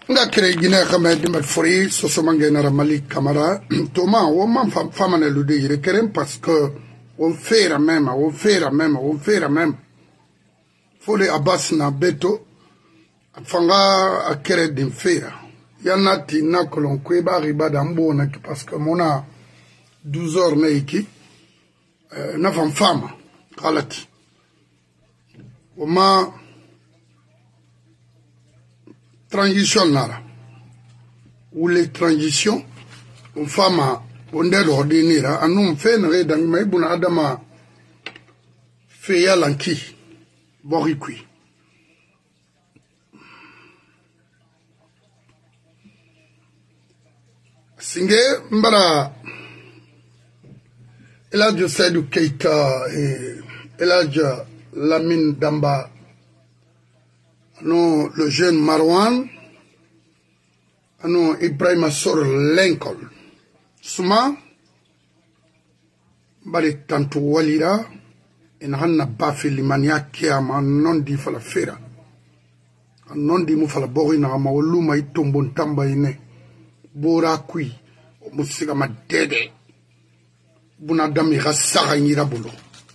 nga kere gine kama dimat fori sosomange na ramali kamara toma o man fama na lude yire keren parce que on fait la même fole abas na beto fanga akere din fera yanati na kolon kweba riba da mbona parce que mona 12 heures na iki na fama kalati oma transition nara ou les transitions on fama on de ordinira anum fe na dan mai buna adama fe yalanki borikui singe mbara Eladjo Seydou Keita et Eladja Lamine Damba, non, le jeune Marwan, non, Ibrahima Sor Lincoln, Souma, Bali Tantu Walira, et Nana Bafi Limania Kiama, non di fala fera, non di mufala borina, ma oluma itombon tamba ine, Bora kui, musiga ma dede. Bunadami Rassara Nirabolo.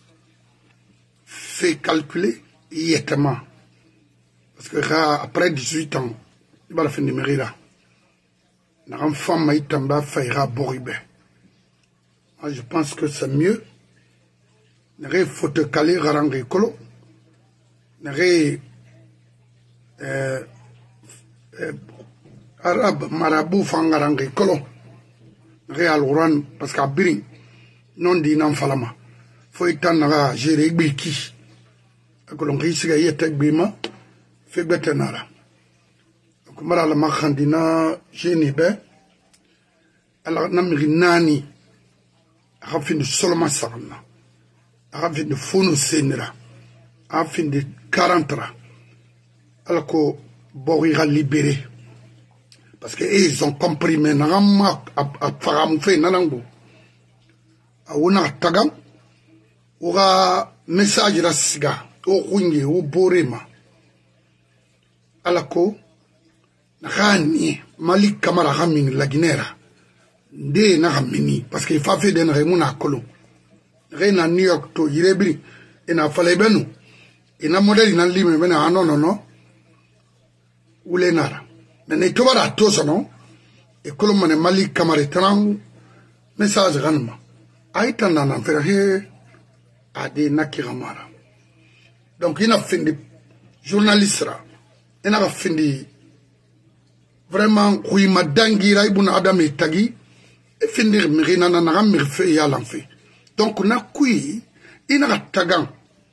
Fait calculer, yétement. Parce que après 18 ans, il va la fin de Mérida. N'a femme maïtamba faira boribé. Moi, je pense que c'est mieux. N'a faut te caler rarangue colo. N'a arabe marabout fangarangue colo. N'a alouran parce qu'à Biring. Non di nan falama foi tan na jere gbiki akolon risiga yete gbima fe betenara ko mara la makhandina jeni be ala namri nani afin de soloma sarna afin de fono senra afin de 40 ala ko borira libéré parce que ils ont compris maintenant à faram fe nanango awuna tagam oga message rasiga o kunge o borema alako nakani malik kamara hamin laginera de na hamini parce que fa fait den remuna kolo rena New York to yirebri ina falebenu ina modeli na lime bena no ulenara mais to bara to sono e kolo mane malik kamara tran message ganma aïtana na faire ade nakiramara donc il a fini journaliste il a fini vraiment kui madangira ibuna adam tagi et finir mirina na na mirfe ya l'enfait donc na kui ina tagan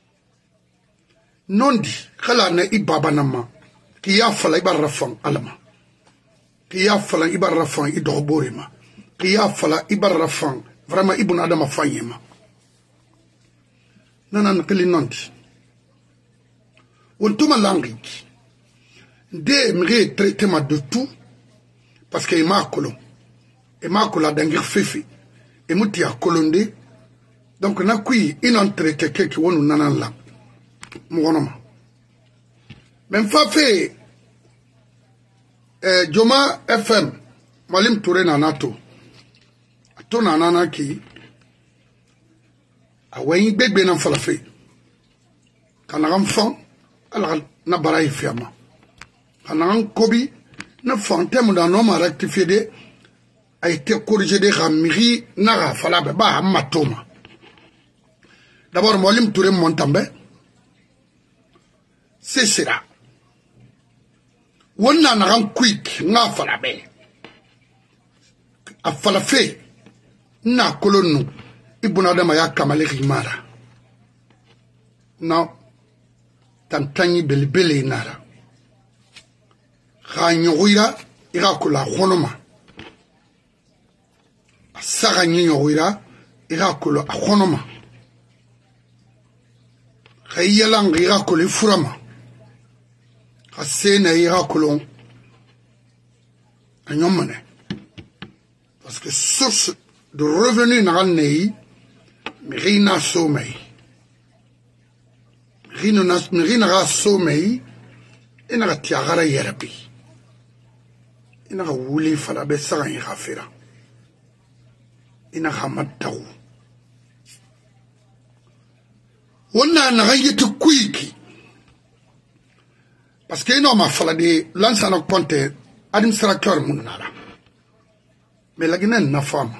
nondi khala na ibaba nama ki ya fala ibarrafan alama ki ya fala ibarrafan idorborema ki ya fala ibarrafan vraiment ibn adama fayema nanan kelinanti on tuma language de mre traitement de tout parce que ma kola dangir fefe et muti a kolonde donc na kui inan traité quelque wonu nanan la mo même fa fait Joma FM Malim Touré nanato tona nana ki awen gbegbe na falafe kana enfant ala na baray fiama kana kobi na fantem dans homme rectifié a été corrigé de ramiri na fala ba matoma d'abord Molim Touré Montambe c'est cela wonna na ran quick na fala be a falafe na kolonu ibuna dama ya kamale rimara na tantanyi belbele nara khanyoira ira kola khonoma asara nyoira ira kola khonoma khayalang ira kola furama khasena ira kolon anyomane parce que source de revenus dans le pays, Rina sommeil. Rina sommeil, et n'a tiagara yerabi. ina ka wuli fala be saga yi khafira ina khamatawu wonna na gayete kuiki parce que ino ma fala de lansana compte administrateur munara mais la Guinée na femme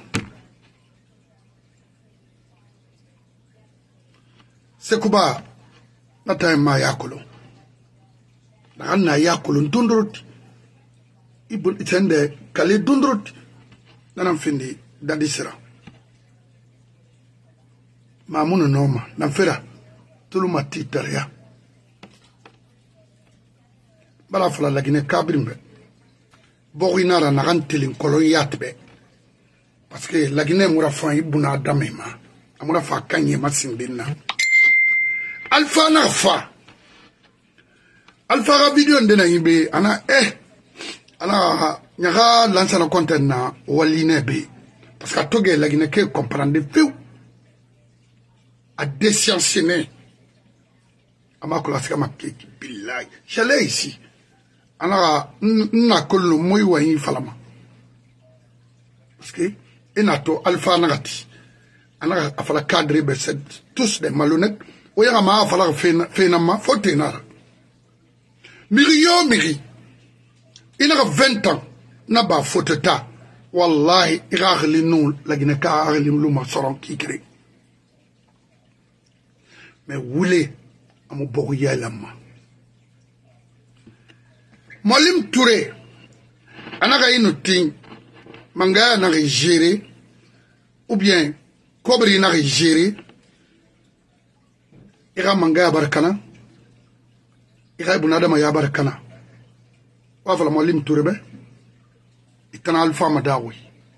c'est kuba na tay ma yakolo na yakolo ndondroti ibon itende kale dondroti nanam findi dadisira mamunu noma namfera tuluma titaria bala fala la Guinée kabrimbe borinara na rantelin kolonyatbe parce que la Guinée mura fa ibuna damema amura fa kanye masimbina alfa na fa alfa ga video ndena yibe ana ana nyaga lansana content na waline be parce que toge la Guinée ke comprendre feu a décisionné ama ko lasika makeki billahi chalé ici ana na kollo moy wayi falama parce que enato alpha nagati ana afala cadre be tous des malhonnêtes o yanga ma afala fena ma fotenara miri il a 20 ans n'a pas foteta wallahi iraghli nou la Guinée ka aghli luma soron ki cré mais woulé amu boguya lama Molim Touré anaka inuting manga na gérer ou bien kobri na gérer ira manga barkana ira bunada ma ya barkana wa fala Molim Touré be itana alfa madawi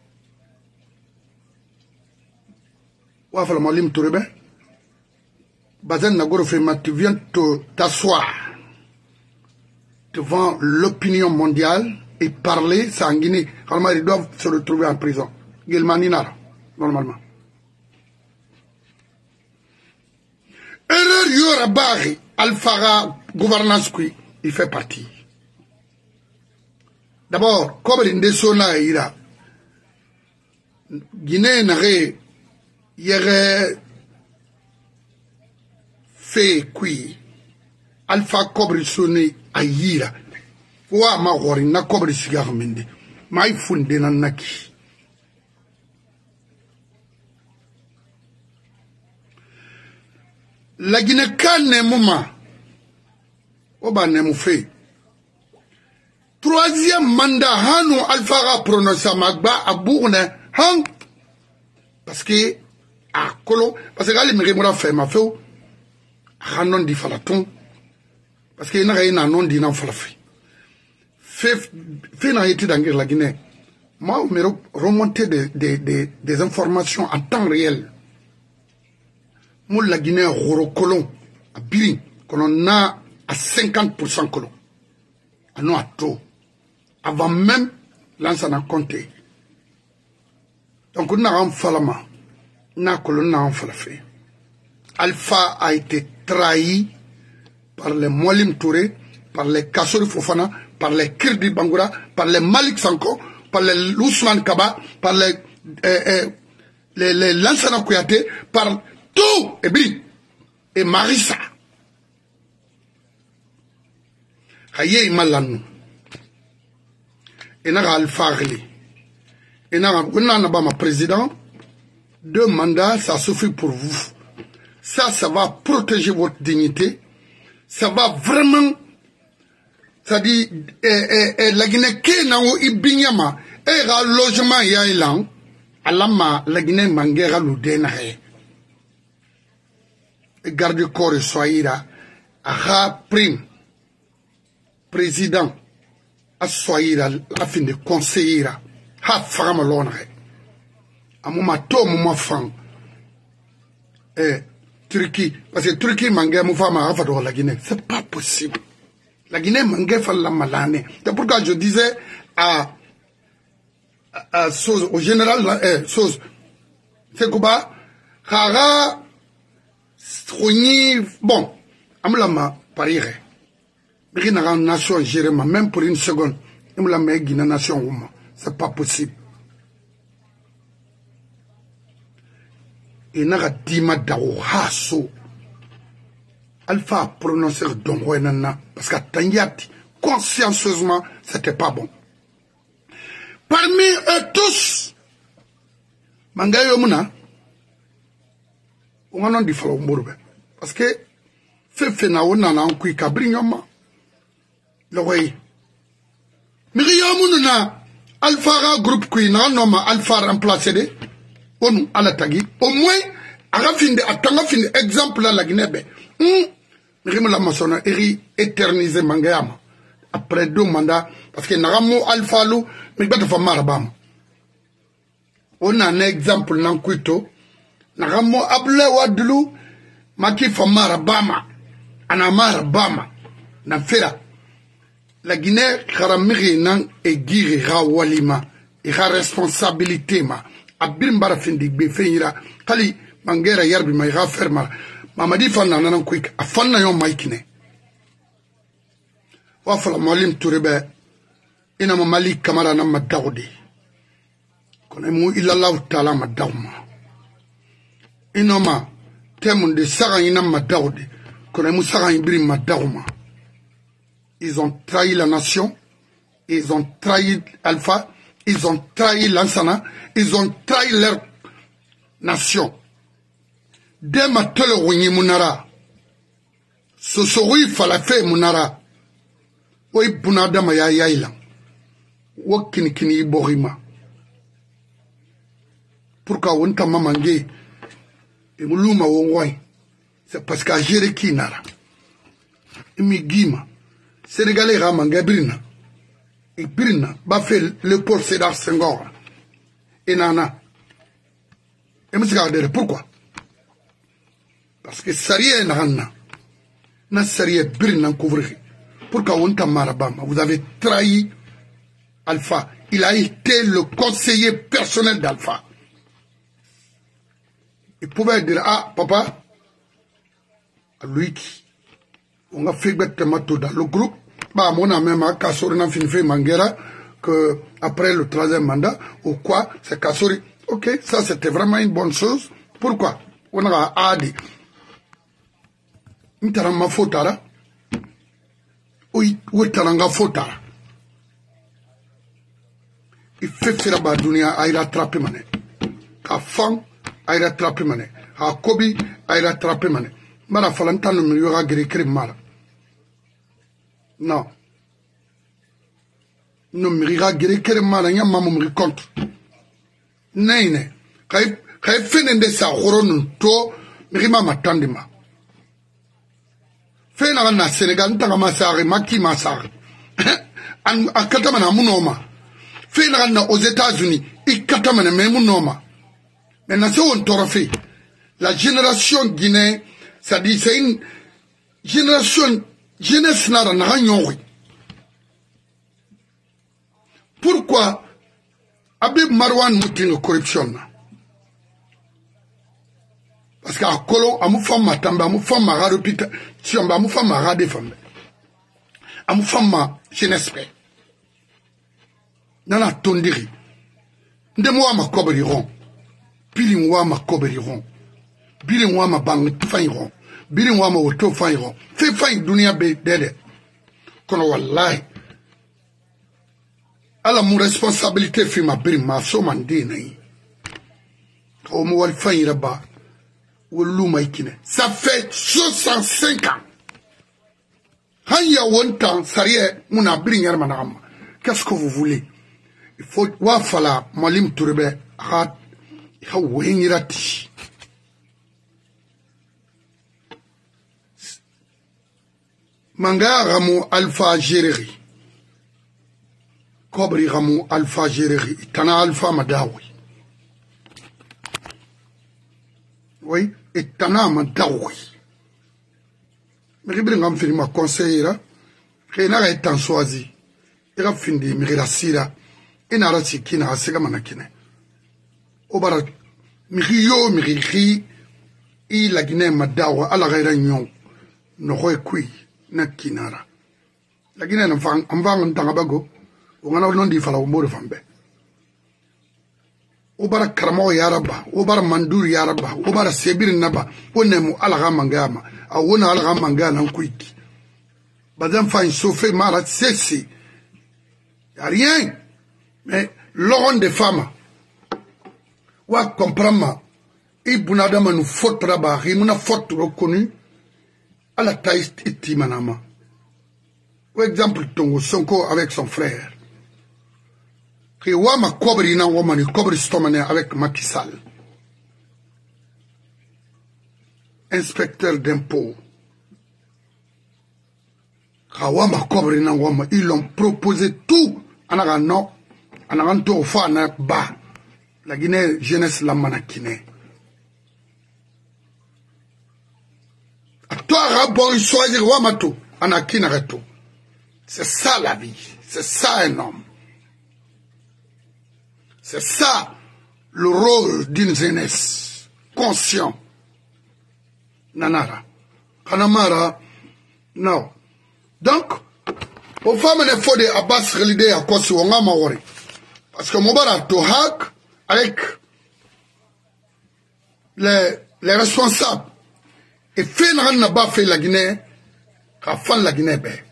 wa fala Molim Touré be bazen na goro fema tu viens t'asseoir devant l'opinion mondiale et parler sanguiné. Ils doivent se retrouver en prison. Gelmaninara, normalement. Erreur Yorabari, Alfara, gouvernance qui il fait partie. D'abord, comme l'Indesona ira, Guinée n'aurait fait qui Alpha Cobri sonné ayira wa ma gori na Cobri sigar mende mai funde na naki la Guinée kane muma oba ne mu fait troisième mandat hanu Alpha a prononcé magba abourne hang parce que a kolo parce que ali mira fait ma feu hanon di falaton parce que il n'a non dit non falafi fait n'a été dans la Guinée moi me remonter des informations en temps réel moi la Guinée roro colon à Biri qu'on a à 50% colon à non à taux avant même l'ancien à compter donc on a un falama na colon na un falafi Alpha a été trahi par les Molim Touré, par les Kassori Fofana, par les Kirdi Bangoura, par les Malik Sanko, par les Ousmane Kaba, par les Lansana Kouyaté, par tout et Marissa. Haye Malanou. Et n'a Alpha Reli. Et n'a pas président. 2 mandats, ça suffit pour vous. Ça va protéger votre dignité. Ça va vraiment, c'est-à-dire, la Guinée qui n'a pas ibinyama, et le logement ya ilan, alama la Guinée mangera l'oudenahe. Et garde corps soyira, aha prime, président, a soyira, la fin de conseillera, ha fama l'onre. A moma to moma fan, Turquie, parce que Turquie mangé mon femme à la Guinée. C'est pas possible. La Guinée mangé fait la malane. C'est pourquoi je disais au général c'est quoi? Kara, bon, amlama parire. Rien nation gérée, même pour une seconde. me la met Guinée nation, c'est pas possible. Et n'a dima dawo haso. Alpha a prononcé don nana parce qu'à Tanyati, consciencieusement, c'était pas bon. Parmi eux tous, Mangayo Muna, on a dit falo mbourbe. Parce que, fait na on a un kui kabrignoma. Le way. Miriamuna, Alpha groupe kui na noma Alpha remplacé de, on a la tagi. Au moins, à la fin de exemple à la Guinée, Miriam la maçonne, eri éternisé Mangayama. Après 2 mandats, parce que Naramo Alpha Lou, mais pas de femme marabam. On a un exemple dans Kuito. Naramo Able Wadlou, Maki femme marabama. Anamar Bama. N'affaire. La Guinée, Karamiri nan et Giri Rawalima. Et la responsabilité ma. Abim Barafindi Befeira. Kali Mangera Yarbi ma ira ferma. Mamadi Fana nan quick. A Fana yon maikine. Wafala Malim Tourebe. Ina Mali Kamara na Madaudi. Konemu ilalau tala Madauma. Inoma. Temun de Sarah ina Madaudi. Konemu Sarah Ibri Madauma. Ils ont trahi la nation. Ils ont trahi Alpha. Ils ont trahi l'Ansana. Ils ont trahi leur nation. Dès matele Wunyi Munara. Sosori Falafe Munara. Oy bunada ma ya yailan. Wakini kini borima. Pourquoi on t'a mamangé et mouluma wongwai? C'est parce qu'à gérer qui nara. Imi gima. Sénégalais ramanga brina. Et brina. Ba fait le Paul Sédar Senghor. Et nana. Et me regarder pourquoi? Parce que sarié nana. Na sarié brina couvrir. Pourquoi on t'a marabama? Vous avez trahi Alpha. Il a été le conseiller personnel d'Alpha. Il pouvait dire, ah, papa, lui qui, on a fait bête mato dans le groupe, bah, mon ami, ma Kassori n'a fini fait Manguera, que après le 3e mandat, ou quoi, c'est Kassori. Ok, ça c'était vraiment une bonne chose. Pourquoi? On a adi. M'tarama fotara. Oui, taranga fotara. Il fait faire la dunia à il attraper mané. Ka fang à il attraper mané. Ka kobi à il attraper mané. Mara falantan no milieu à guérir mara. Non. No milieu guérir mara nya mamu mi contre. Neine. Kay fenende sa horonun to mirima matandima. Fena na Sénégal ntanga masari maki masari. An katamana munoma. Fena aux États-Unis, il katamane même noma. Maintenant, c'est un trophée. La génération guinéenne, ça dit, c'est une génération, jeunesse n'a rien. Pourquoi Abib Marwan moutin corruption? Parce qu'à Kolo, à mon femme matamba, à mon femme ma radopita, si on va mon femme ma radefemme. À mon femme ma jeunesse. Nana tondiri. Ndemwa ma koberiron. Bili mwa ma koberiron. Bili mwa ma bang fayiron. Bili mwa ma woto fayiron. Fe fayi dunia be dede. Kono wallahi. Ala mon responsabilité fi ma biri ma so mandi nayi. Kao mo wal fayi raba. Wolu maikine. Ça fait 65 ans. Hanya wontan sariye muna biri nyar manama. Qu'est-ce que vous voulez? Il faut wafala Malim Tourebe hat hawengirati. Manga ramu Alpha Géréri. Kobri ramu Alpha Géréri. Tana Alpha Madawi. Oui, et Tana Madawi. Mais je vais faire ma conseillère. Je n'ai pas choisi. Je vais faire ma sira. Inara sikina asega manakine. Obara mirio miriri I la Guinée madawa ala gaira nyon no hoe kui na kinara. La Guinée n'enfant ntanga bago o ngana non di fala o mbo fambe o bara karamo ya rabba o bara mandur ya rabba o bara sebir naba o nemu alaga mangama a wona alaga mangana nkuiki badam fa une sauvé mara ceci y a rien mais l'on des femmes wa comprendre ibuna dama nu faute raba rimuna faute reconnue à la taille itimanama ou exemple Tongo Sonko avec son frère qui wa ma kobri na wa mani kobri stomane avec Macky Sall inspecteur d'impôts Kawama kobri na wama ils l'ont proposé tout anaga no anaga to fa na ba la Guinée jeunesse la manakine toi rabon choisir wamato anakina reto c'est ça la vie c'est ça un homme c'est ça le rôle d'une jeunesse conscient nanara kanamara non donc aux femmes il faut des abbas relidés à cause on a maori parce que Mobara Tohak avec les responsables et fait n'a pas fait la Guinée qu'a fait la Guinée ben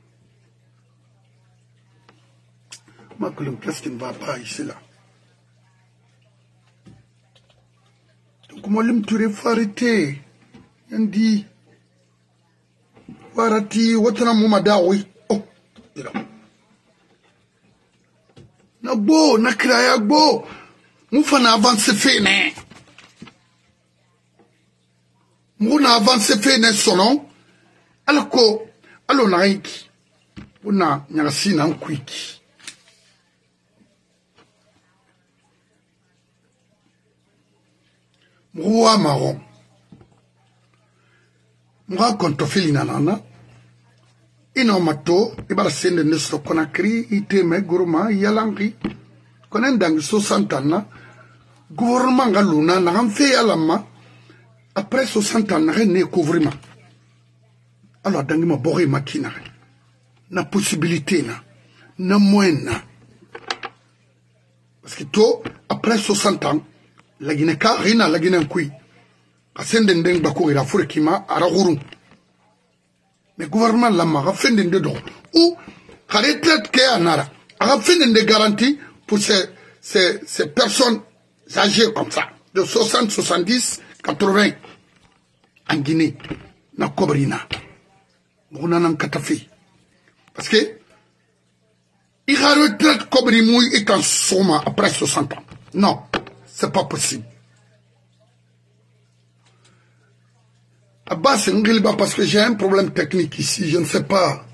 qu'est-ce qui ne va pas ici là donc moi l'aime tu arrêter on dit warati watana mumadawi oh na bo na kraya bo mufana avance fene muna avance fene sono alko alo naiki una nyasi na nkwiki mwa marron mwa kontofili nanana ino mato ibara sende nesto konakri iteme guruma yalangi konen dang so santana gouvernement galuna na gamfe alama après 60 ans ne couvrima alors dangi ma bori makina na possibilité na moyen parce que to après 60 ans la Guinée ka rina la Guinée kui asende ndeng bako ira furkima ara guru mais gouvernement la ma fende de do ou retraite ke anara a fende de garantie pour ces personnes âgées comme ça de 60 70 80 en Guinée na kobrina nguna nan katafi parce que il a retraite kobri mouy et en soma après 60 ans non c'est pas possible. Abbas Ngilba, parce que j'ai un problème technique ici, je ne sais pas.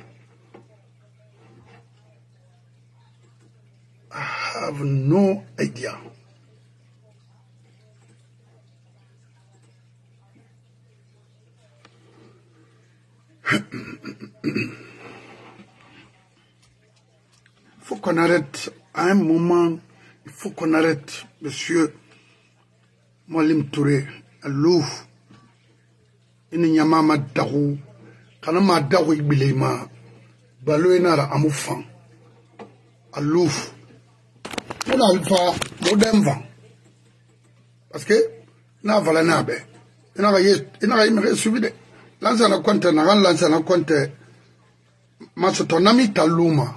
I have no idea. Il faut qu'on arrête à un moment. Il faut qu'on arrête, monsieur Moualim Touré, à l'ouf. Il n'y a pas de daou. Quand on a daou, il y a un balo enara amoufan. À l'ouf. On a pas modem vent. Parce que, na vala nabe. Il n'a rien suivi. Lanza na compte, lanza na compte. Ma ton ami Taluma.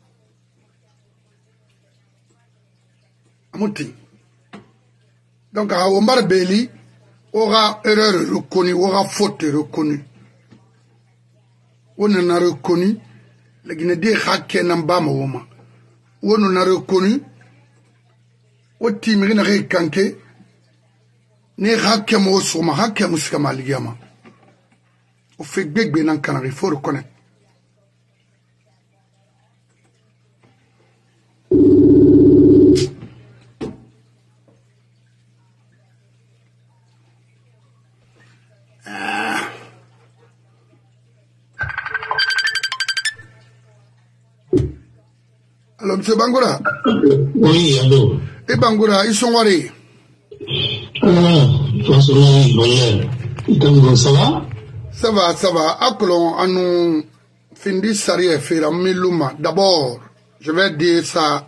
Amouti. Donc, à Omar Beli, aura erreur reconnue, aura faute reconnue. On en a reconnu, le Guinéen Haké Nambama Woma. On en a reconnu, au Timirina Kanke, ne Haké Mosoma, Haké Muskama Ligama. Au fait, Beg Benan Canary, il faut reconnaître. Alors, M. Bangoura. Oui, allô. Et Bangoura, ils sont warés. Ça va? Ça va, ça va. Akolon, à nous, Findi Sarié, Fera Milouma. D'abord, je vais dire ça.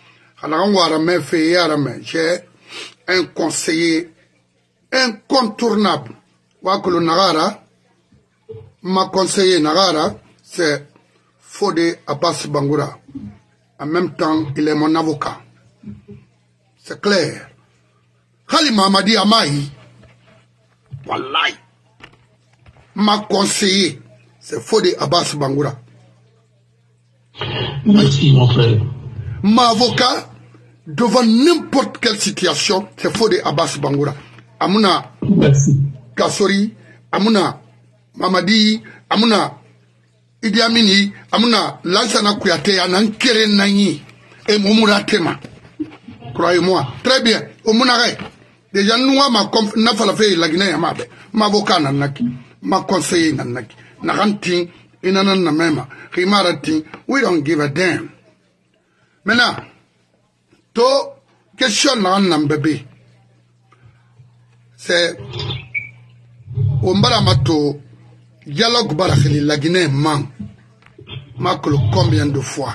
J'ai un conseiller incontournable. Ma conseiller Nagara, c'est Fodé Abbas Bangoura. En même temps, il est mon avocat. C'est clair. Khalima Mamadi Amaï, wallahi, ma conseiller, c'est Fodé Abbas Bangoura. Merci, mon frère. Ma avocat, devant n'importe quelle situation, c'est Fodé Abbas Bangoura. Amuna Kassori, Amuna Mamadi, Amuna Idi Amini, Amuna Lansana Kouyaté, Anan Kere Nani, et Moumoura Tema. Croyez-moi. Très bien. Omunare. Déjà, nous, n'a pas fait la Guinée, ma avocat nanaki, ma conseiller nanaki, naranti, inanan namema, rimarati, we don't give a damn. Maintenant, to, question nan bébé. C'est, Ombaramato, dialogue barakeli, la Guinée man, makolo combien de fois.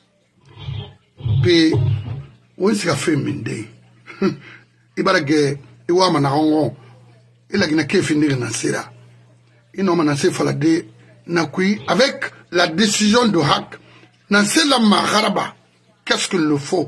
Puis, où est-ce qu'il a fait Minde? Ibarage, Iwa Manarongo, il a gagné finir Nassira. Il n'a pas fallu Nakui avec la décision de Hak. Nassela Maharaba, qu'est-ce qu'il le faut?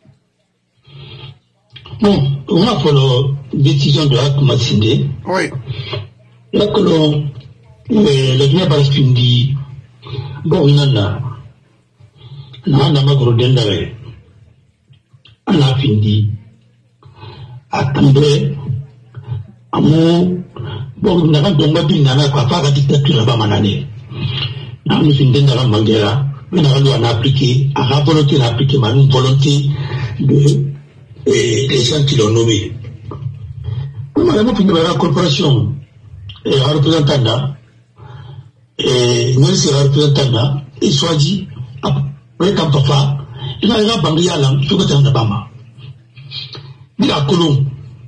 Bon, on a fait la décision de Hak Massinde. Oui. Là que le Guinée Baraspindi, bon, il en a. N'a pas grodendare. On a fini. Attendez, amu bon naga donga bi nana kwa fa ka dictature ba manane na mu finde ndara mangera na lo na appliquer à volonté na appliquer ma volonté de les gens qui l'ont nommé comme la mo finde la corporation représentant nous c'est représentant et soit dit après quand papa il a bangia là tout que t'en bama la colon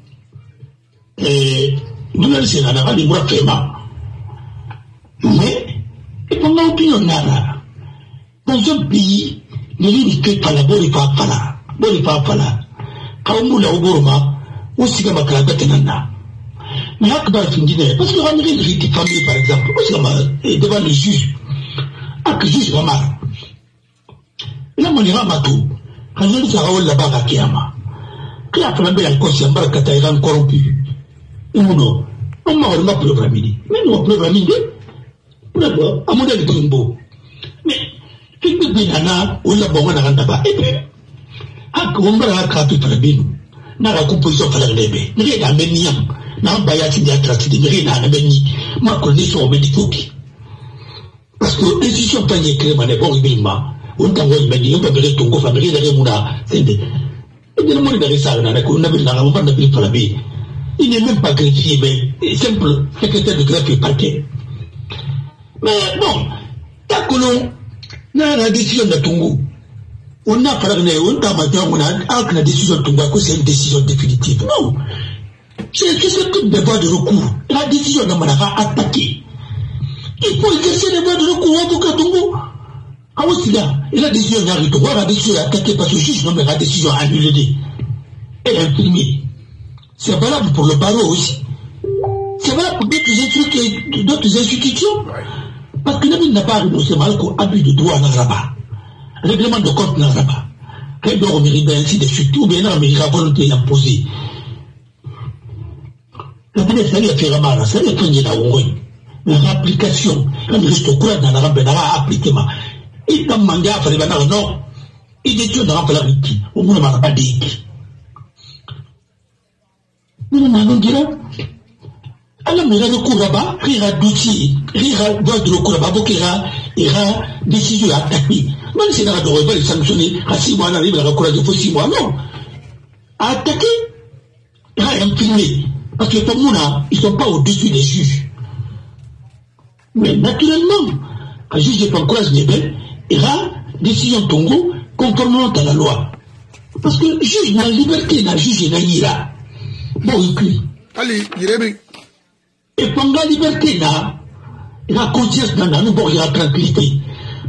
nous c'est la navale moi vraiment mais et pour mon opinion nana dans un pays ne lui que pas la bonne pas là quand on l'a oboroma aussi comme la bête nana mais akbar findine parce que on a une petite famille par exemple aussi devant le juge que juge vraiment là mon ira matou quand je dis à la baga kiama que la première belle conscience baraka iran corrompu uno on m'a pas programmé mais nous programmé d'abord à modèle Kimbo mais quelque binana ou la bonne randa et puis à combra capi parabino na la composition fala lebe ni ga meniam na bayati dia tracé de meri na beni ma condition médicoki parce que décision pas écrire mané bon ibima on t'a voulu meni on peut le tongo famille de remuna c'est et bien, moi, il ça, il n'est même pas greffier, mais simple secrétaire de greffe et parquet. Mais bon, tant que l'on a la décision de Tongo, on a parlé, on a la décision de Tongo, c'est une décision définitive. Non, c'est tout le voie de recours. La décision de Manara attaquée. Il faut exercer les voies de recours au avocat Tongo. Ah oui, c'est là. Et la décision n'arrive pas. La décision est attaquée parce que le juge nomme la décision annulée. Elle est imprimée. C'est valable pour le barreau aussi. C'est valable pour d'autres institutions. Parce que l'ami n'a pas renoncé mal qu'au abus de droit dans là-bas. Règlement de compte dans là-bas. Qu'elle doit mériter ainsi de suite. Ou bien, mais il a volonté imposée. La première fois, il a fait la marre. Ça, il a fait la ouïe. Mais l'application, quand il reste au courant dans la rampe, il a appliqué. Il n'a pas à faire les non. Il est tout dans la wiki. Au moins, il n'a pas dit. Nous n'avons dit là. Alors, il y a le cours là-bas, il y a d'outils, il y a de recours là-bas, il y a décision à attaquer. Même si il y a de sanctionner, à 6 mois, on arrive à la cour, il faut 6 mois, non. À attaquer, il y a imprimé. Parce que pour nous, ils ne sont pas au-dessus des juges. Mais naturellement, quand le juge n'est pas encouragé, il y a décision Tongo conformément à la loi. Parce que le juge n'a liberté, le juge n'a ira. Bon, il allez, il et pendant la liberté, là, il y a conscience dans nous, bon, il y a tranquillité.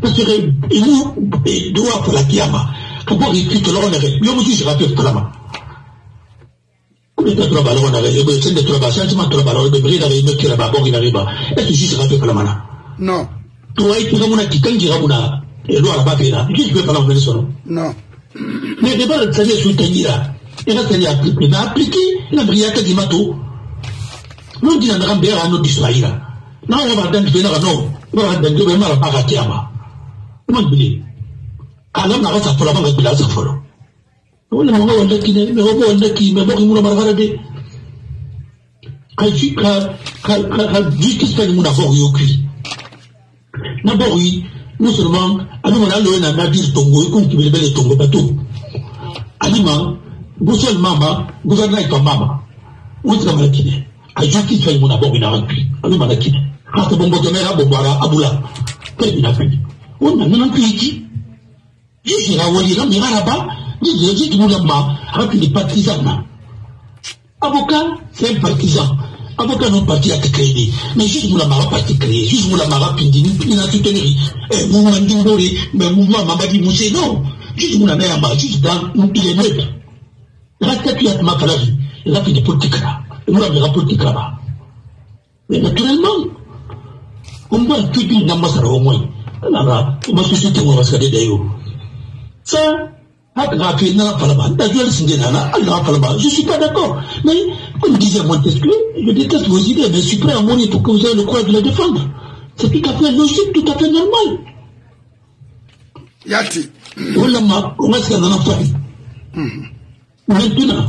parce que il doit pour la Kiyama. Quand on écrit que l'on a fait, il y a aussi ce rappel pour la main. Comme il y a trois ballons, on avait, il y a des trois ballons, sentiment trois ballons, il y a des ballons qui là-bas, bon, il arrive. Est-ce que ce rappel pour la main? Non. Toi, tu as mon qui quand tu as mon et l'eau à la baféra, qui peut pas l'enlever son. Non. Mais les balles, ça y est, soutenir. Et là, ça y est appliqué. Mais appliqué, la brillante du matou. Non, tu n'as pas bien à nous distraire. Non, on va dans le vénère, non. On va dans le vénère à Paratiama. Comment tu dis? Alors, on a ça pour la banque de la Zafolo. On a un moment qui n'est pas qui me voit une marvarade. Quand justice fait une affaire au cul. D'abord, oui, non seulement, on a l'eau et on a dit Tongo, et qu'on qui le Tongo bateau. Aliment, Boussol Mama, gouverneur et Mama. Où est-ce que tu es? A justice fait mon abord, il a rempli. Alors, on a quitté. Quand bon botomera, Bobara, Aboula. Qu'est-ce qu'il a fait? On a même plus ici. Je suis là, on est là, mais là-bas, je dis que nous l'avons rappelé les partisans. Avocat, c'est un partisan. Avocat non parti à te créer. Mais juste nous l'avons parti créé. Juste nous l'avons pindi, nous l'avons soutenir. Mouvement d'Indoré, mais mouvement Mamadi Moussé, non. Juste nous l'avons juste dans, il est neutre. La tête qui a ma vie, il a fait des politiques là. Nous l'avons politique là-bas. Mais naturellement, on va tout dire dans ma salle au moins. Alors, on va se soucier de moi, ça d'ailleurs. Ça, je suis pas d'accord. Mais, comme disait Montesquieu, je déteste vos idées, mais je suis prêt à mourir pour que vous ayez le courage de les défendre. C'est tout à fait logique, tout à fait normal. Yati. On reste dans la famille. Maintenant,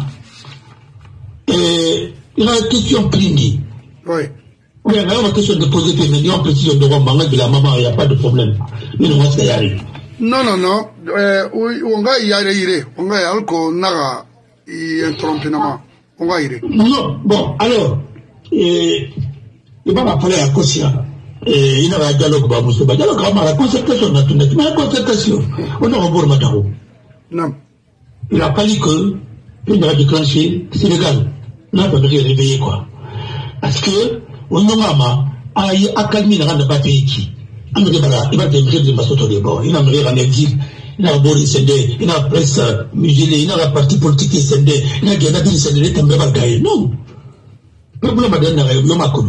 il y a une question Plini. Oui. Oui, il y a une question de poser des millions, précision de Rwanda, de la maman, il n'y a pas de problème. Mais on va se y arriver. Non. On va y aller. On va y aller. On va y aller. On va y aller. Non, bon, alors, il va m'appeler à Kosia. Il y a un dialogue, la concertation, mais la concertation, on a un bon mataro. Non. Il a pas dit que, il a déclenché, c'est légal. Là, on va réveiller, quoi. Parce que, on a accalmé la rande bataille. Il va démarrer de Massoto de bord. Il a mené en exil. Il a Boris Sendé. Il a presse muselée. Il a la partie politique Sendé. Il a gagné des Sendé. Il a gagné. Non. Le problème est dans la réunion Makono.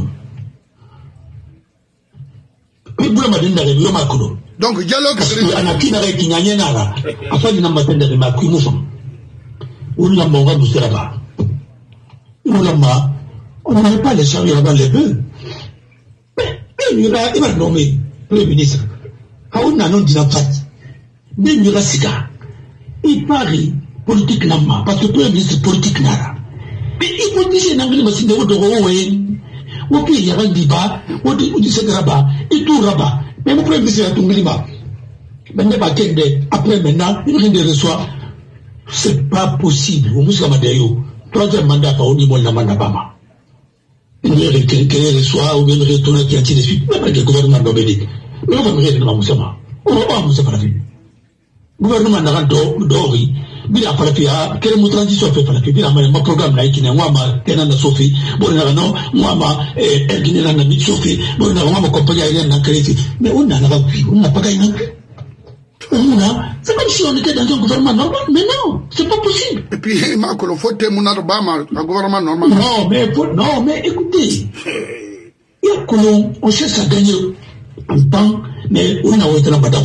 Le problème est dans la réunion Makono. Donc, dialogue. Anaki n'a rien gagné nada. Afin de n'amatendre de Makono. On l'a mangé de là-bas. On n'avait pas les chariots avant les bœufs. Mais il va nommer. Premier ministre, on a non dit en fait, mais il y a Siga. Il parle politique n'a parce que le Premier ministre politique n'a. Mais il faut dire que l'anglais m'a signé au Doroé, au pays, il y a un débat, au dit c'est rabat, et tout rabat. Mais mon Premier ministre a tout mis là. Maintenant, après maintenant, il vient de recevoir. C'est pas possible. Au Moussa Madayo, troisième mandat, pas au niveau de la Mandabama. Il vient de recevoir, ou bien de retourner qui a tiré dessus, même avec le gouvernement d'Obédic. Mais on va me dire que Moussama. On va Moussa Falafi. Le gouvernement n'a pas d'ori. Il a fallu faire quelle transition fait Falafi. Il a un programme là qui n'est pas ma Kenan Sophie. Bon, non, moi, ma Elguinéla n'a mis Sophie. Bon, non, ma compagnie aérienne n'a créé. Mais on n'a pas vu. On n'a pas gagné. C'est comme si on était dans un gouvernement normal. Mais non, c'est pas possible. Et puis, il faut que un gouvernement normal. Non, mais écoutez. Il y a que on cherche à gagner en temps, mais on a été là-bas.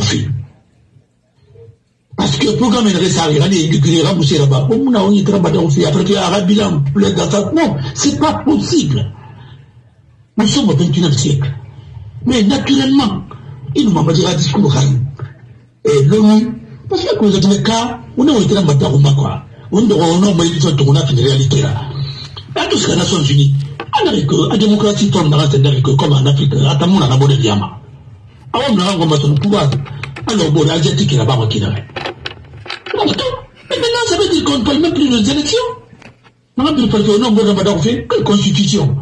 Parce que le programme est resté à là-bas. On a été là-bas. Après, il y a un bilan. Non, c'est pas possible. Nous sommes au 21e siècle. Mais naturellement, il nous m'a dit un discours. Et l'ONU, parce que vous êtes le cas, on a été là-bas. On a fait une réalité là. Dans tout ce que les Nations Unies, la démocratie tombe dans la comme en Afrique, à Tamou, à la bonne Yama. Avant de rendre son pouvoir, alors bon, l'Asiatique est là-bas, qui n'a rien. Maintenant, ça veut dire qu'on ne parle même plus des élections. On a plus parlé au nombre de Madame fait quelle constitution.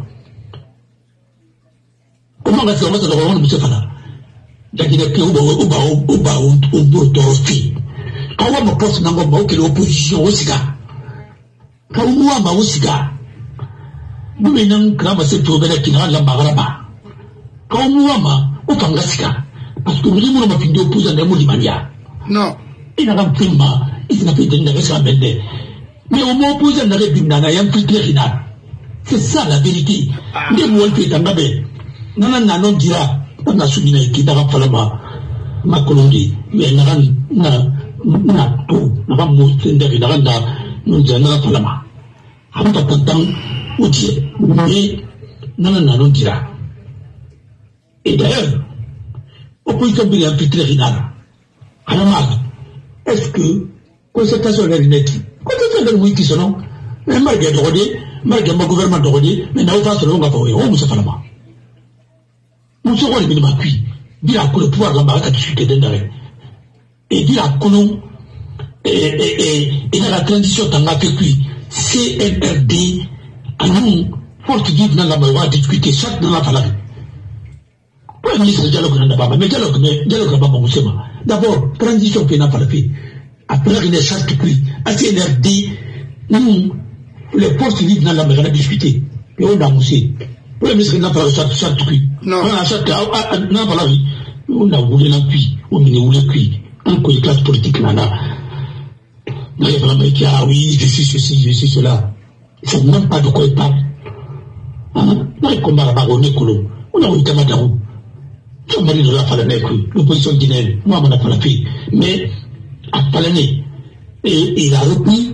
Comment va-t-il remettre le roman de M. Fala? Il y a des gens qui ont torfi. Quand on me pose dans l'opposition au cigare, quand on voit au cigare, nous menons Krama se trouver qui n'a la baraba. Quand on voit au Pangasika, parce que nous avons fait des opposants de Moulimania. Non. Il n'a pas fait mal, il n'a pas fait de mais au moins opposant de Bimana, il y a un filtre final. C'est ça la vérité. Les mots qui sont en bas, non dira, on a souligné qu'il n'a pas fallu ma colonie, mais il n'a pas tout, n'a pas montré de Rinanda, nous n'avons pas la main. On n'a pas tant au dire, mais non dira. Et d'ailleurs, opposition de un filtre final. Alors, est-ce que concertation est nette? Concertation est qui sont mais malgré le gouvernement de Rodé, mais n'a pas selon la voie, on se fait la main. Nous serons les minima cuits, dire que le pouvoir de la barricade discuter d'un arrêt. Et dire que nous, et dans la transition dans la cuit, CNRD, à nous, force vive dans la main, discuter chaque dans la palabre. Pour le ministre de dialogue dans la barre, mais dialogue là-bas, mon monsieur. D'abord, transition qui n'a pas fait. Après, il y a chaque cuit, à CNRD, nous, les forces vives dans la mer, on a discuté. Et on a moussé. Pour le ministre, il n'a pas chaque cuit. Non. On a chaque, n'a pas la vie. On a voulu la cuit. On a voulu la cuit. Un coup de classe politique, nana. Il y a vraiment qui a, oui, je suis ceci, je suis cela. Ils ne savent même pas de quoi ils parlent. Hein? Là, ils combattent à Baronne Kolo. On a eu Kamadaro. Jean-Marie de la Falanek, l'opposition guinéenne. Moi, on n'a pas la fille. Mais, à Falané, et il a repris,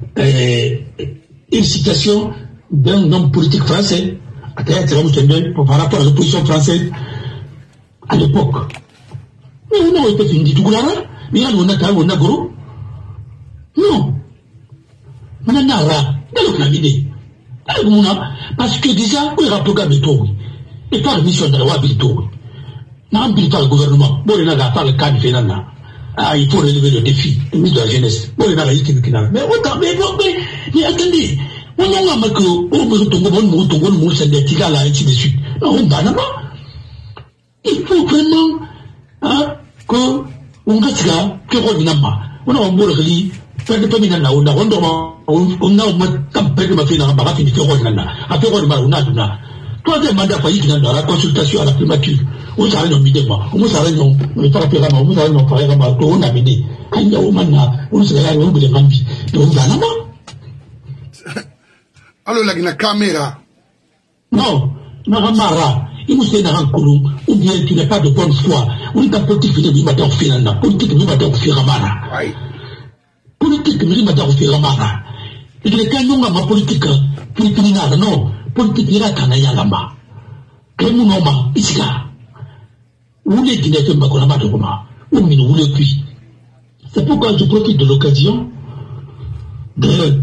une citation d'un homme politique français, par rapport à l'opposition française à l'époque. Mais on a été fini tout là, mais on a gros. Non. On a nara, dans le idée. Parce que déjà, on a programme de tout. Et pas de mission de la Wabito. Non, pas le gouvernement. Bon, il a pas le cas de Fénana. Ah, il faut relever le défi, le ministre de la jeunesse. Bon, il a la liste de Kina. Mais attendez. On a marqué il faut vraiment que on fasse que on n'a pas. On a un mot de faire des familles là, on a campagne de faire un barat de Corona. Après, on a troisième mandat failli dans la consultation à la primature. On s'arrête dans l'idée, on s'arrête dans le parapluie, on s'arrête dans le parapluie, on a mené. Quand il y a au mana, on s'arrête dans le parapluie. Donc, on a la alors la caméra. Non, Naramara, il nous fait un colon, ou bien tu n'as pas de bonne foi. On est en politique, il y a des finalement. Politique, il y a des firamara. Politique, il y a des firamara. Et les canons à ma politique, non, politique, il y a des canayalama. Quel moment, ici là. Où les Guinéens ne sont pas de Roma, ou nous voulons cuire. C'est pourquoi je profite de l'occasion de.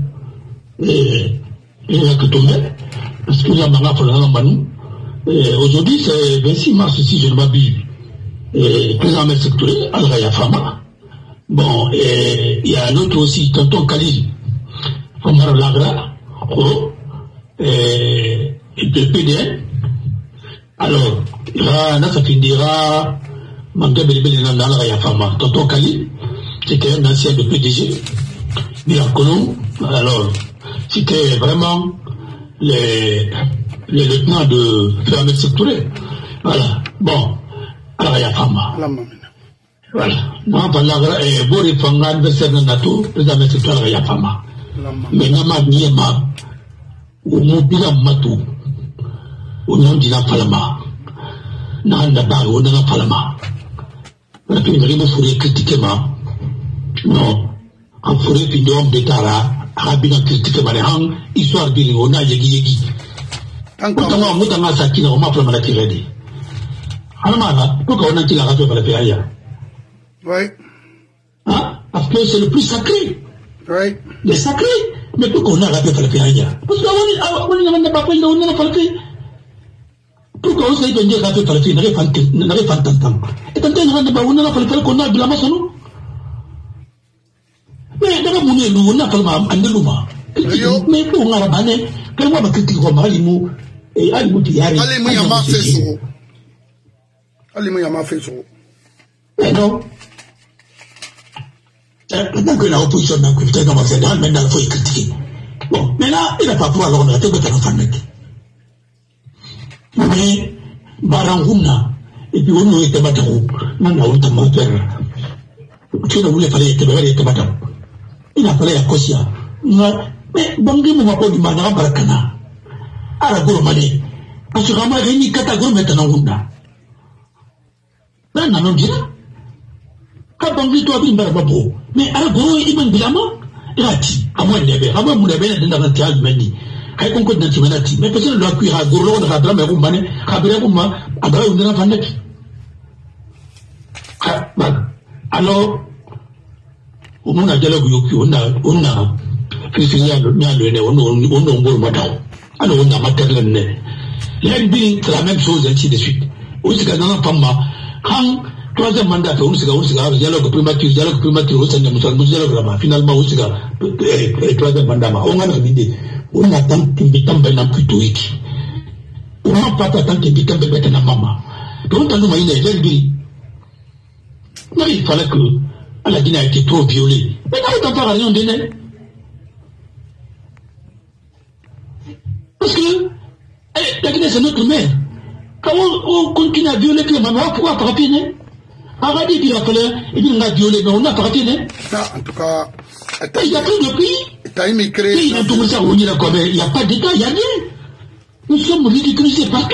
Et là que tomber, parce que la manga pour la Banou, aujourd'hui c'est 26 mars si je ne m'abuse, président maire sectoriel, Al-Raya Fama. Bon, et il y a un autre aussi, tonton Khalil, Famara Lagra, et de PDN. Alors, là, ça finira, Manga Belibel dans Al-Raya Fama. Tonton Khalil, c'était un ancien de PDG, il a connu, alors, c'était vraiment les lieutenants de Fermé sectoriel. Voilà. Bon. Alors, il y a Fama. Voilà. Non, par là, Bori Fanga, adversaire de NATO, président de sectoriel, il y a Fama. Mais Nama Niema, ou Mobila Matou, ou non Dina Palama, Nanda Bar, ou Nana Palama. La Pingrimo Fourier critiquement. Non. En Fourier Pindom de Tara, Arabina critique Maréhan, histoire de Léona Yegi. Pourtant, Moutama Sakina, on m'a fait la tirade. Alamara, pourquoi on a tiré la radio par la Péaya? Oui. Hein? Parce que c'est le plus sacré. Oui. Le sacré. Mais pourquoi on a rappelé par la Péaya? Parce qu'on n'a pas fait, on n'a pas fait. Pourquoi on s'est dit rappelé par la Péaya? N'avait pas de temps. Et quand on n'a pas fait qu'on a de la masse, non? Mais daga mune lu na kalma andaluma mais ko ngara bane kalma ba critique ko malimu e alimu tiyari alimu ya ma fait so non donc la opposition n'a que dans ma fédérale maintenant il faut critiquer bon mais là il n'a pas pouvoir on a tout que dans famille mais baranguna et puis on était battu, non, on t'a mal faire. Tu ne voulais pas être battu. Il a fallu à Kosia. Mais Bangi m'a pas dit Madame Barakana. À la gourmandie. Parce que Rama Rémi Katago maintenant. Là, non, dit. Quand Bangi doit bien Barbabo. Mais à la gourmandie, il m'a dit la main. Il a dit, à moi, il avait, à moi, il avait dans un théâtre, Mani. Hay kon ko danti menati mais parce que le cuira gorlo na kadra me ko mané khabira ko ma adra undana fanaki alors on a dialogue yoki on a christian nyalo ne on ngol madaw alors on a matériel ne l'NB c'est la même chose ainsi de suite aussi que dans la femme quand troisième mandat on se dialogue primature au sein de musulman dialogue là finalement aussi que troisième mandat on a l'idée on attend qu'il me tombe dans plutôt iki on n'a pas attendre qu'il me tombe dans la maman donc on a une énergie mais il fallait que la Guinée a été trop violée mais quand on parle rien de n'est parce que la Guinée c'est notre mère quand on continue à violer puis maman pourquoi pas rapide arrêtez qu'il a fallu et puis on a violé mais on n'a pas rapide en tout cas il y a plus de pays. Il n'y a pas d'État, il n'y a rien. Nous sommes ridiculisés partout.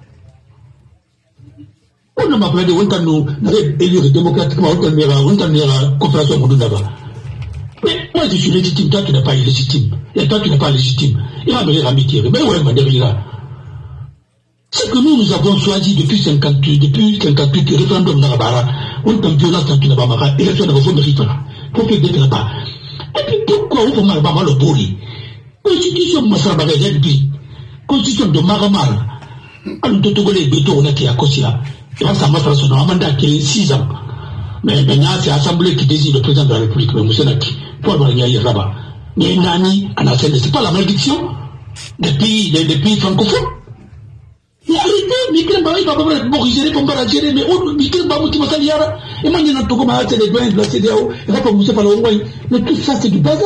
On m'a parlé de Wontano, élire démocratiquement, on a coopération mondiale. Mais moi je suis légitime, toi tu n'es pas illégitime. Et toi tu n'es pas légitime. Il va me dire amitié. Mais ouais, ma derrière. C'est que nous avons choisi depuis 58 référendum dans la barre. On a violence dans la barre. Élection de réforme mérite là. Pour que d'être là-bas. Et puis pourquoi on peut mal le poli? Constitution Massabara Yadbi, Constitution de Maramar, un Totogolé Béton, on a qui a Kosia, et ça m'a fait son mandat qui est 6 ans. Mais maintenant, c'est l'Assemblée qui désigne le président de la République, mais Moussenaki, pour avoir gagné là-bas. Mais Nani, c'est pas la malédiction des pays francophones. Il y a arrêté, Mikel Baï va pas Borisé, pour pas la gérer, mais Mikel Baï qui va s'allier, et moi, il y a un Togoma, c'est les douanes de la CDAO, et là, pour Moussé Palaway, mais tout ça, c'est du bazar.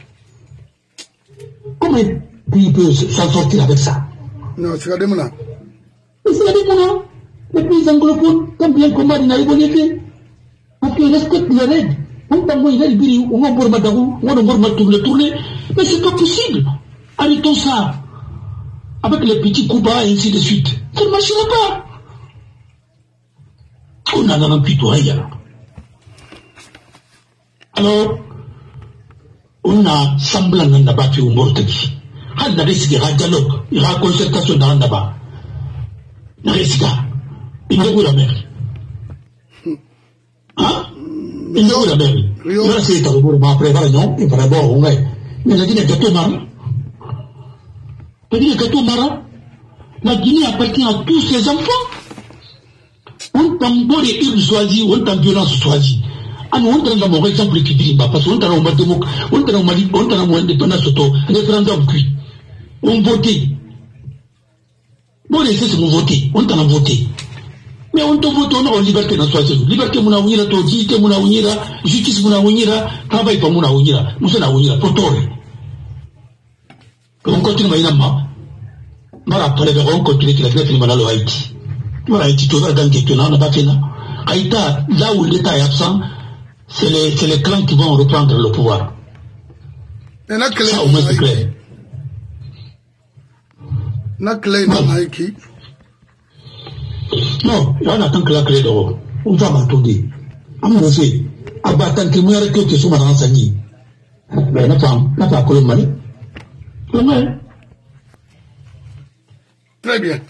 Comment il peut s'en sortir avec ça? Non, c'est la démona. C'est la démona. Les pays anglophones, quand bien combat, il n'a pas été. Parce qu'ils respectent les règles. On t'a dit, on va voir Madagou, on va tourner. Mais c'est pas possible. Arrêtons ça. Avec les petits coups bas et ainsi de suite. Ça ne marchera pas. On en a plutôt rien. Alors, on a semblant de battre au Mortaki. Il y a un dialogue, il y a une concertation dans le bas. Il y a la mer. Hein? Il y a la mer. Il y a c'est un après non, il va d'abord, on va. Mais la Guinée est gâteau marin. La Guinée est gâteau marin. La Guinée appartient à tous ses enfants. On tambour et il choisit, on tam violence choisit. Ah non, on a mon exemple qui dit, parce qu'on a un indépendance auto, référendum cuit. On votait. Bon, les c'est mon voté, on a voté. Mais on te vote, on a liberté dans soi. Liberté, mon aouira, dignité, mon aouira, justice, mon aouira, travail pour mon aouira, nous sommes aouira, pour tort. On continue à y aller. Après, on continue à faire le mal à Haïti. Voilà, Haïti, tout va dans quelque chose, on n'a pas fait là. Haïti, là où l'État est absent, c'est les clans qui vont reprendre le pouvoir. Ça, au moins, c'est clair. La clé dans Haïti. Non, on attend que la clé d'or. On va m'attendre. À mon fait, à battre que moi, que tu sois dans sa vie. Mais n'a pas Colombie. Très bien.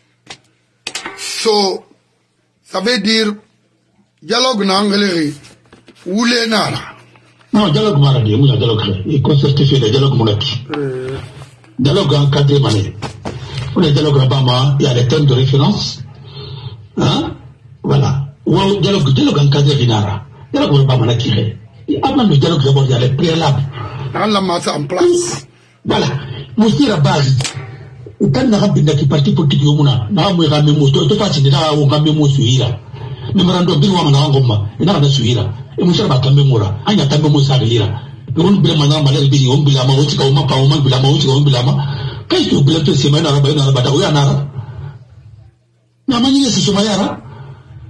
So, ça veut dire, dialogue n'anglais, ou les nara. Non, dialogue maradi, oui, dialogue. Il consiste sur le dialogue monarchique. Dialogue en cadre mané. Pour le dialogue là-bas, il y a les thèmes de référence. Hein? Voilà. Ou dialogue en cadre vinara. Dialogue là-bas, manakiré. Avant le dialogue d'abord, il y a les préalables. On l'a mis en place. Voilà. Moussi la base. Quand on a un parti politique, on a un mémo, tout passe de là où on a un mémo sur memorandum bill wa na ngoma ina na suhira e musha ba tambe mura anya tambe musa galira be on bila mana mala bi on bila ma wuci ka o ma pa o ma bila ma wuci ka on bila ma kai to bila to se mai na raba ina raba da uya na ra na manyi ne su suma yara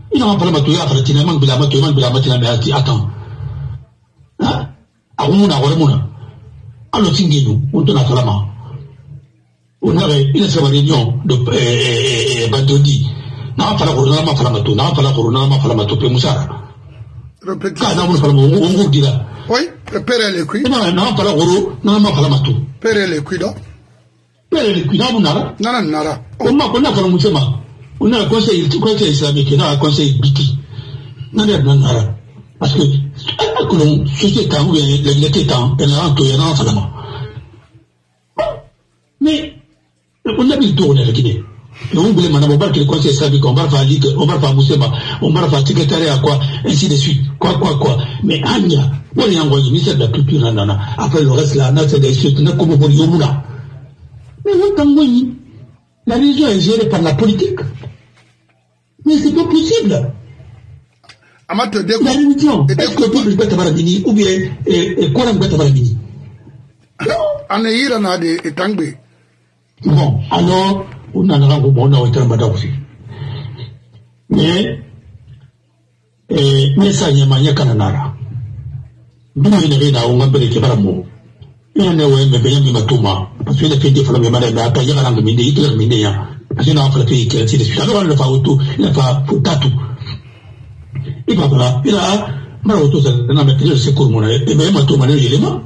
Il n'a pas la matoya, Faratina, Bila Matoya, Bila Matina, mais attends. Hein? Arumuna, Ramuna. Alors, Tingino, on te la falama. On avait une réunion de Bandodi. N'a pas la corona, ma falamato, n'a pas la corona, ma falamato, Pemusara. Répétez. On vous dira. Oui, le père est le cuit. Non, pas la goro, non, ma falamato. Père est le cuit, là. Père est le cuit, non, nara. Nara, nara. On m'a pas la on a un conseil islamique, on a un conseil biti. Non, nara. Parce que, l'on, c'était temps, l'été temps, elle a un tour, elle a un falama. Mais, on a mis le tour, on a Guinée. Et on voulait madame, on va que le conseil islamique, on va faire ligue, on va faire Moussema, on va faire secrétariat, quoi, ainsi de suite, quoi. Mais Anya, on est envoyé ministère de la culture, nanana. Après le reste, là, c'est des suites, on a comme pour Yomuna. Mais on t'a envoyé. La religion est gérée par la politique. Mais c'est pas possible. La religion, est-ce que le peuple peut avoir bini, ou bien, quoi peut avoir bini? On est hier, on a des tangbe. Bon, alors, on a un bon aussi. Mais ça, il y a un cananara. D'où il y a un peu de Kebaramo. Il y a un peu de Matuma. Parce qu'il a fait des femmes, il y a un peu de Minde, il y a un Minde. Parce qu'il a un peu de Minde, il alors, il a fait auto, il a fait tatou. Et voilà, il a un auto, il a mis le secours, et même Matuma, il y a l'élément.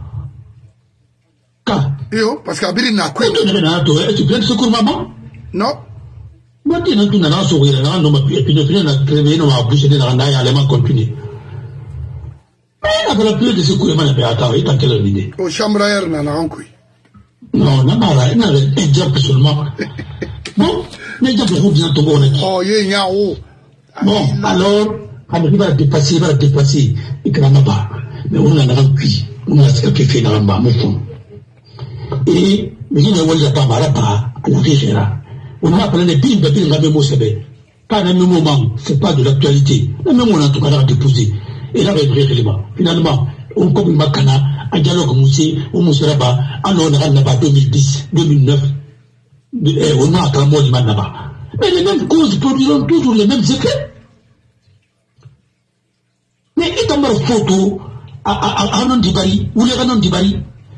Parce qu'Abiri n'a quoi. Tu prends le secours, maman? Non. Moi, tu n'as pas de sourire, non, mais puis ne plus la créer, non, à boucher dans la allemand continue. Mais il n'a pas plus de secours, il m'a attends, il t'a quelle idée? Au chambraire, n'a pas encore. Non, n'a pas, il n'a un job seulement. Bon, mais il y a beaucoup de ton bon. Oh, il y a un. Bon, alors, il va dépasser, il ne crame pas. Mais on a un cuit, on a ce qu'il fait dans le bas, mon fond. Et, mais il n'y a pas à la Riviera. On a appelé les billes de la même sebe. Pas le même moment, c'est pas de l'actualité. Le même moment, en tout cas, a déposé. Et là, il y a finalement, on comme Makana, un dialogue moussé, on moussé là-bas, alors on a là-bas 2010, 2009, on a un mot de là-bas. Mais les mêmes causes produiront toujours les mêmes effets. Mais il y a une photo à un Dibari, ou les Ranon Dibari.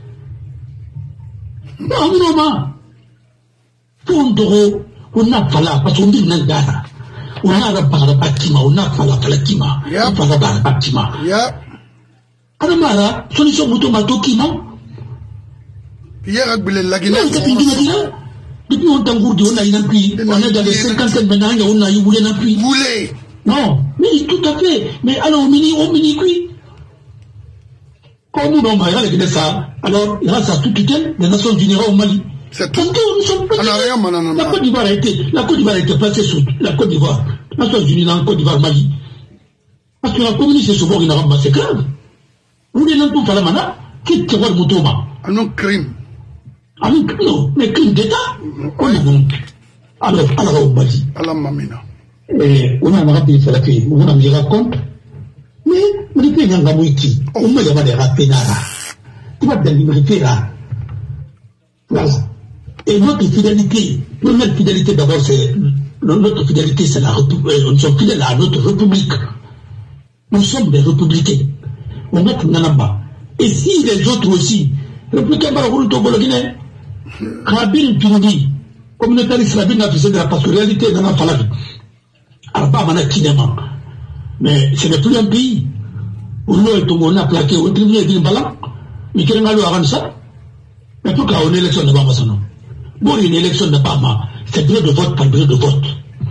Non, non, Pondoro, on n'a pas là, parce qu'on dit Nandara. On a la barabatima, on n'a pas la palakima. On n'a pas la barabatima. Alors, solution automato qui ment. Hier, la Guinée. Depuis on t'a gourdi, on a une appui. On est dans les 50 maintenant, on a eu un appui. Non, mais tout à fait. Mais alors, on mini cuit. Comme on va regarder ça, alors, grâce à toute tutelle, les Nations Unies au Mali. C'est tout. La Côte d'Ivoire a été placée sous la Côte d'Ivoire. Les Nations Unies dans la Côte d'Ivoire, Mali. Parce que la communauté, c'est souvent une arme, c'est grave. Vous voulez tout faire la mana, qui te voit le moutoma. Un crime. Non, mais crime d'État. Alors, au Mali. Allah Mamina. Et on a un rappel, il faut la paix. On a mis raconte. Mais, on est payé dans la moitié. On me demande des rappels là. Tu vas te libérer là. Voilà. Et notre fidélité d'abord, c'est notre fidélité, c'est la République. Nous sommes fidèles à notre République. Nous sommes des républicains. On est Nanamba. Et si les autres aussi, républicains, Guinée, Rabin Pindi, communautariste Rabin a fait de la parce que réalité dans la Falavi. Arba Manakinema. Mais ce n'est plus un pays où on a plaqué au tribunal d'une balan. Mais quel est le avant ça? Mais pourquoi on élection de Bama Sano? Bon, une élection de Bama, c'est bureau de vote par bureau de vote.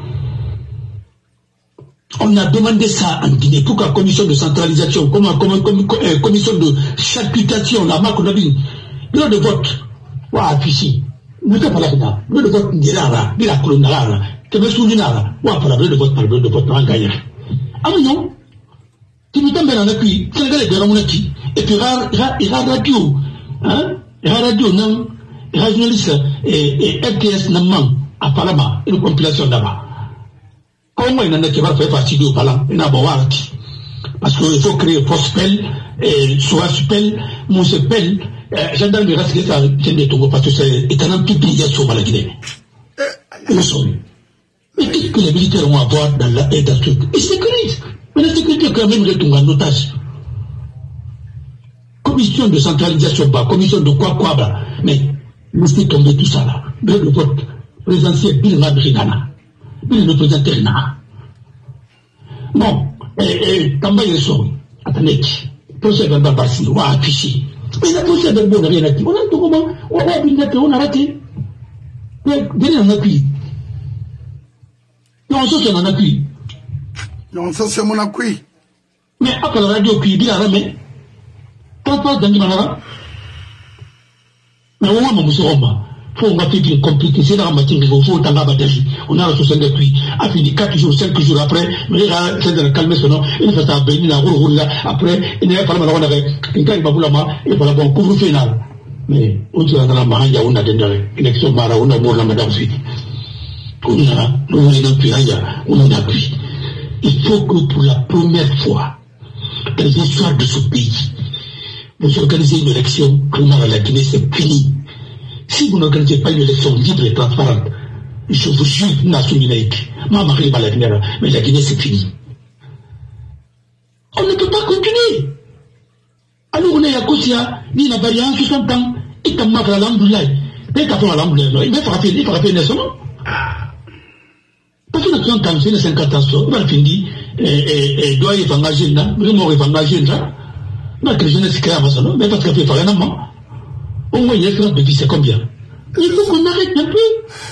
On a demandé ça en Guinée. Pourquoi commission de centralisation, commission de charcutation, la marque on a dit, bureau de vote, ouah, fichi, nous sommes pas là, bureau de vote, Nirara, Nira Kolonara, Temesu Ninara, ouah, par bureau de vote, par bureau de vote, Rangaya. Ah oui, non? Tu me tombes dans la pluie, Sénégalais de Ramonaki, et puis radio, hein? Radio, non, journaliste et RTS, non, à Palama, une compilation là-bas. Comment il en a qui va faire partie du Palam, il n'a pas parce qu'il faut créer Fospel, soit Spel, Moussepel, gendarme de race, c'est des Togo, parce que c'est un petit pays sur la Guinée. Mais qu'est-ce que les militaires vont avoir dans la aide à truc? Ils sécurisent. Mais la sécurité est quand même retombée en otage. Commission de centralisation, commission de quoi, mais laissez tomber tout ça là. Le vote présidentiel, Bill Nabrinana. Bill le président Terna. Bon, Tamba Yeso, attendez, procès de Babassi, on a affiché. Mais la procès de Babassi, on a rien acquis. On a tout comment, on a bien on a raté. Mais, venez en appui. Non, ça c'est mon appui. Non, ça c'est mon appui. Mais après la radio, puis il dit à la main. Papa, dans le mais on va me faut nga fait compliqué, c'est dans la matière, il faut t'en abattre. On a la 60 depuis, a fini 4 jours, 5 jours après, mais là, c'est de la calmer son nom, il fait ça, ben, il a roulé là, après, il n'a pas mal de avec, il a pas la il faut la bonne couvre final. Mais, on se dans la main, il y a une élection, on a mort la madame suite. On a appui. Il faut que pour la première fois, dans l'histoire de ce pays, vous organisez une élection, comment la Guinée, c'est fini. Si vous n'organisez pas une élection libre et transparente, je vous jure, nation unique, moi, mais la Guinée, c'est fini. On ne peut pas continuer. Alors, on est à Kosia, ni la variante 60 ans, et comme ma l'amboulaye, mais t'as fait l'amboulaye, il faut frapper une nation. Parce que la 30 ans, c'est les 50 ans, on va finir, et doit y engager là, vraiment engager là, mais que je ne sais pas ça, mais parce que fait un an, au moins, il y a un peu, c'est combien? Il faut qu'on arrête un peu.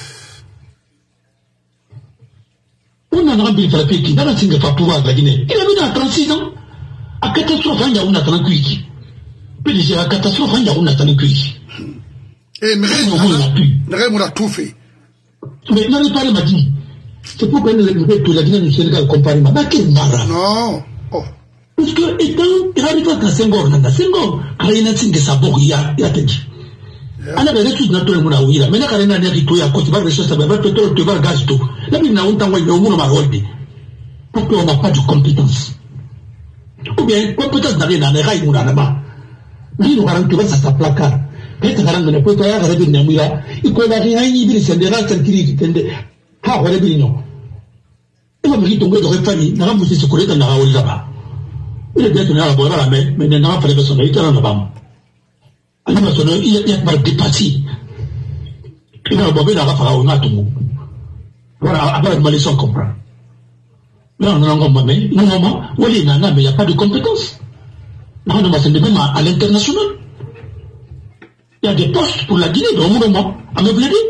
On a un rempli de frapper qui n'a pas pouvoir de la Guinée. Il a mis à 36 ans. À catastrophe, il y a une attente cuite. Puis, c'est à catastrophe, il y a une attente cuite. Et on a tout fait. Mais n'allez pas m'a dit. C'est pourquoi la Guinée du Sénégal compare ma quel mara. Non. Oh. Parce que, étant, il arrive à Senghor, quand il y a une sabot, il y a dit. Alors, il y a tout le monde à ouïr. Mais là, il y a un rituel à côté de ça, va pétrole, tu vas gaz tout. Là, il y a un temps où il y a un monde à rôler. Parce qu'on n'a pas de compétence. Ou bien, compétence n'a rien à faire, il y a un bas. Mais nous allons trouver ça placard. Peut-être que nous ne pouvons pas arriver à Namira. Il faut rien y dire, c'est des races qui disent, ah, voilà, non. Il va me dire, tomber de référé, n'a pas se couler dans la rôle là-bas. Il est bien tenu à la boire à la main, mais il n'a pas fait de son état dans la bas. Alors, il y a pas de dépassé. Il a bobé dans la pharaon à tout le monde. Voilà, après, le malais comprend. Là, on a un moment, mais non, maman, oui, mais il n'y a pas de compétences. Là, on a même à l'international. Il y a des postes pour la Guinée, dans le moment, à me blairer.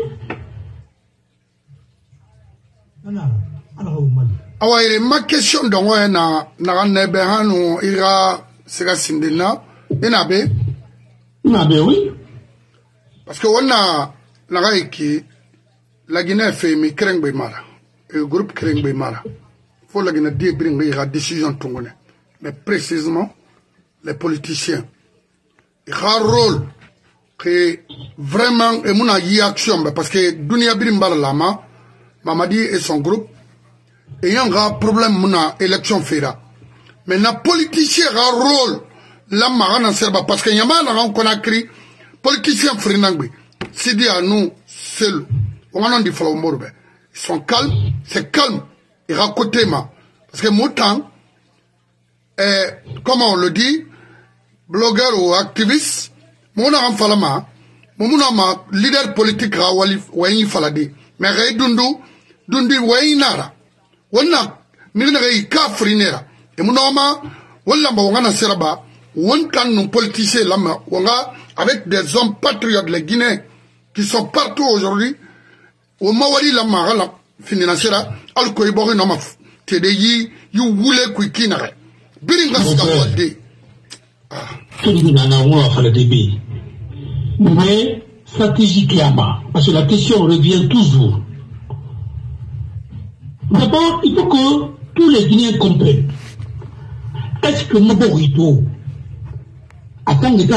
Alors, ma question de moi, ira sera sindina, oui. Parce que on a la Guinée fait mi Krengbe Mara, le groupe Krengbe Mara. Faut la Guinée dire la décision tongone. Mais précisément, les politiciens. Ils ont un rôle que vraiment, et mon action, parce que Dunia Birimbala Lama, Mamadi et son groupe, et il y a un problème mon élection fera. Mais les politiciens ont un rôle. La marana serba parce que yamana on connaît politiciens frinangbe si dit à nous seuls on a dit falomborbe ils sont calmes c'est calme et raconter ma parce que montant comment on le dit blogueur ou activiste mon am falama mon ma leader politique rawali wayi faladi mais ray dundi wayi nara wonna ni ray ka frinera et mon ma walla ba ngana serba on can nos politiciens là, avec des hommes patriotes, les Guinéens, qui sont partout aujourd'hui, au Mawali la Marala, financière, Al-Koibori Nama, TDI, you voulez Kouikinare. Biringaska Wade. Mais, stratégiquement, parce que la question revient toujours. D'abord, il faut que tous les Guinéens comprennent. Est-ce que Moborito attends les gars,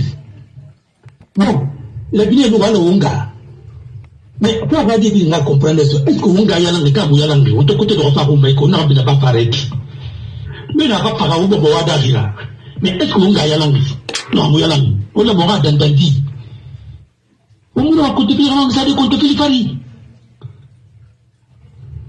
non, la Guinée nous va le Wonga. Mais pour avoir dit qu'il n'a compris ça, est-ce que Wonga y'a l'anglais, ou y'a l'anglais, ou de côté de Rosa Roumé, qu'on n'a pas parlé. Mais n'a pas parlé au Boada Villa. Mais est-ce que Wonga y'a l'anglais? Non, y'a l'anglais. On l'a morale d'un bandit. On m'a contenu l'anglais, ça de compte Philippari.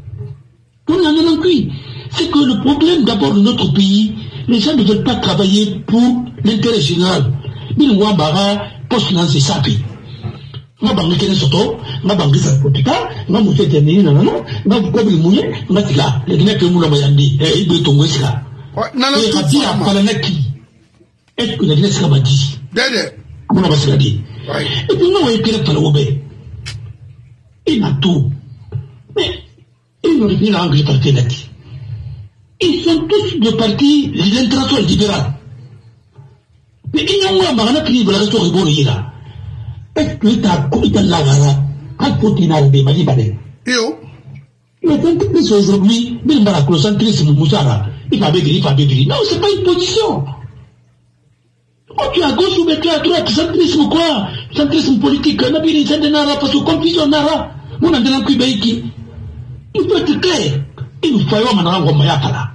C'est que le problème d'abord de notre pays, les gens ne veulent pas travailler pour l'intérêt général. Bil Wambara, post-finance et sapi. Ma banque est soto, ma banque est politica, ma mousse est terminée, non, ma banque est mouillée, ma tila, les Guinéens que nous l'avons dit, et il est tombé là. Et Rabi a parlé qui? Est-ce que la Guinée sera bâtie? Mon abbas l'a dit. Et puis nous, on est pirate à l'obé. Il a tout. Mais, ils n'ont rien à engager parti là-dessus. Ils sont tous de parti, les internationaux libéraux. Mais il y a un marana qui veut la restaurer pour y là. Est-ce que tu as coupé la gara à côté de Malibane? Le centrisme aujourd'hui, même dans le centrisme Moussara, il va bégrir. Non, c'est pas une position. Oh, tu es à gauche ou tu es à droite, centrisme quoi? Centrisme politique, Nabiri, Sandenara, parce que confusion Nara, mon andana Kubaiki. Il faut être clair. Il nous faut maintenant un Mayakala.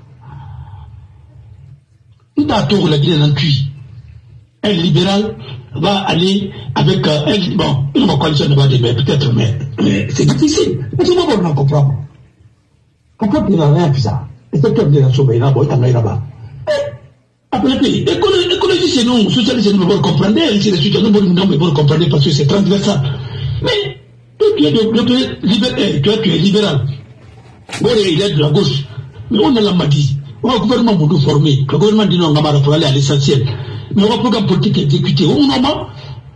Nous avons la Guinée en cuit. Un libéral va aller avec bon, une coalition de Badé, peut-être, mais c'est difficile. Mais c'est pas bon, on comprend. Pourquoi il n'a rien fait ça? Et c'est comme la sauver là-bas, il est là-bas. Après, écologie, c'est non, socialiste, c'est nous devons comprendre, c'est les citoyens, nous devons comprendre parce que c'est transversal. Mais, toi, tu es libéral. Bon, il est de la gauche. Mais on a la magie. On a un gouvernement pour nous former. Le gouvernement dit non, on va pour aller à l'essentiel. Mais on va un programme politique exécuté. On a.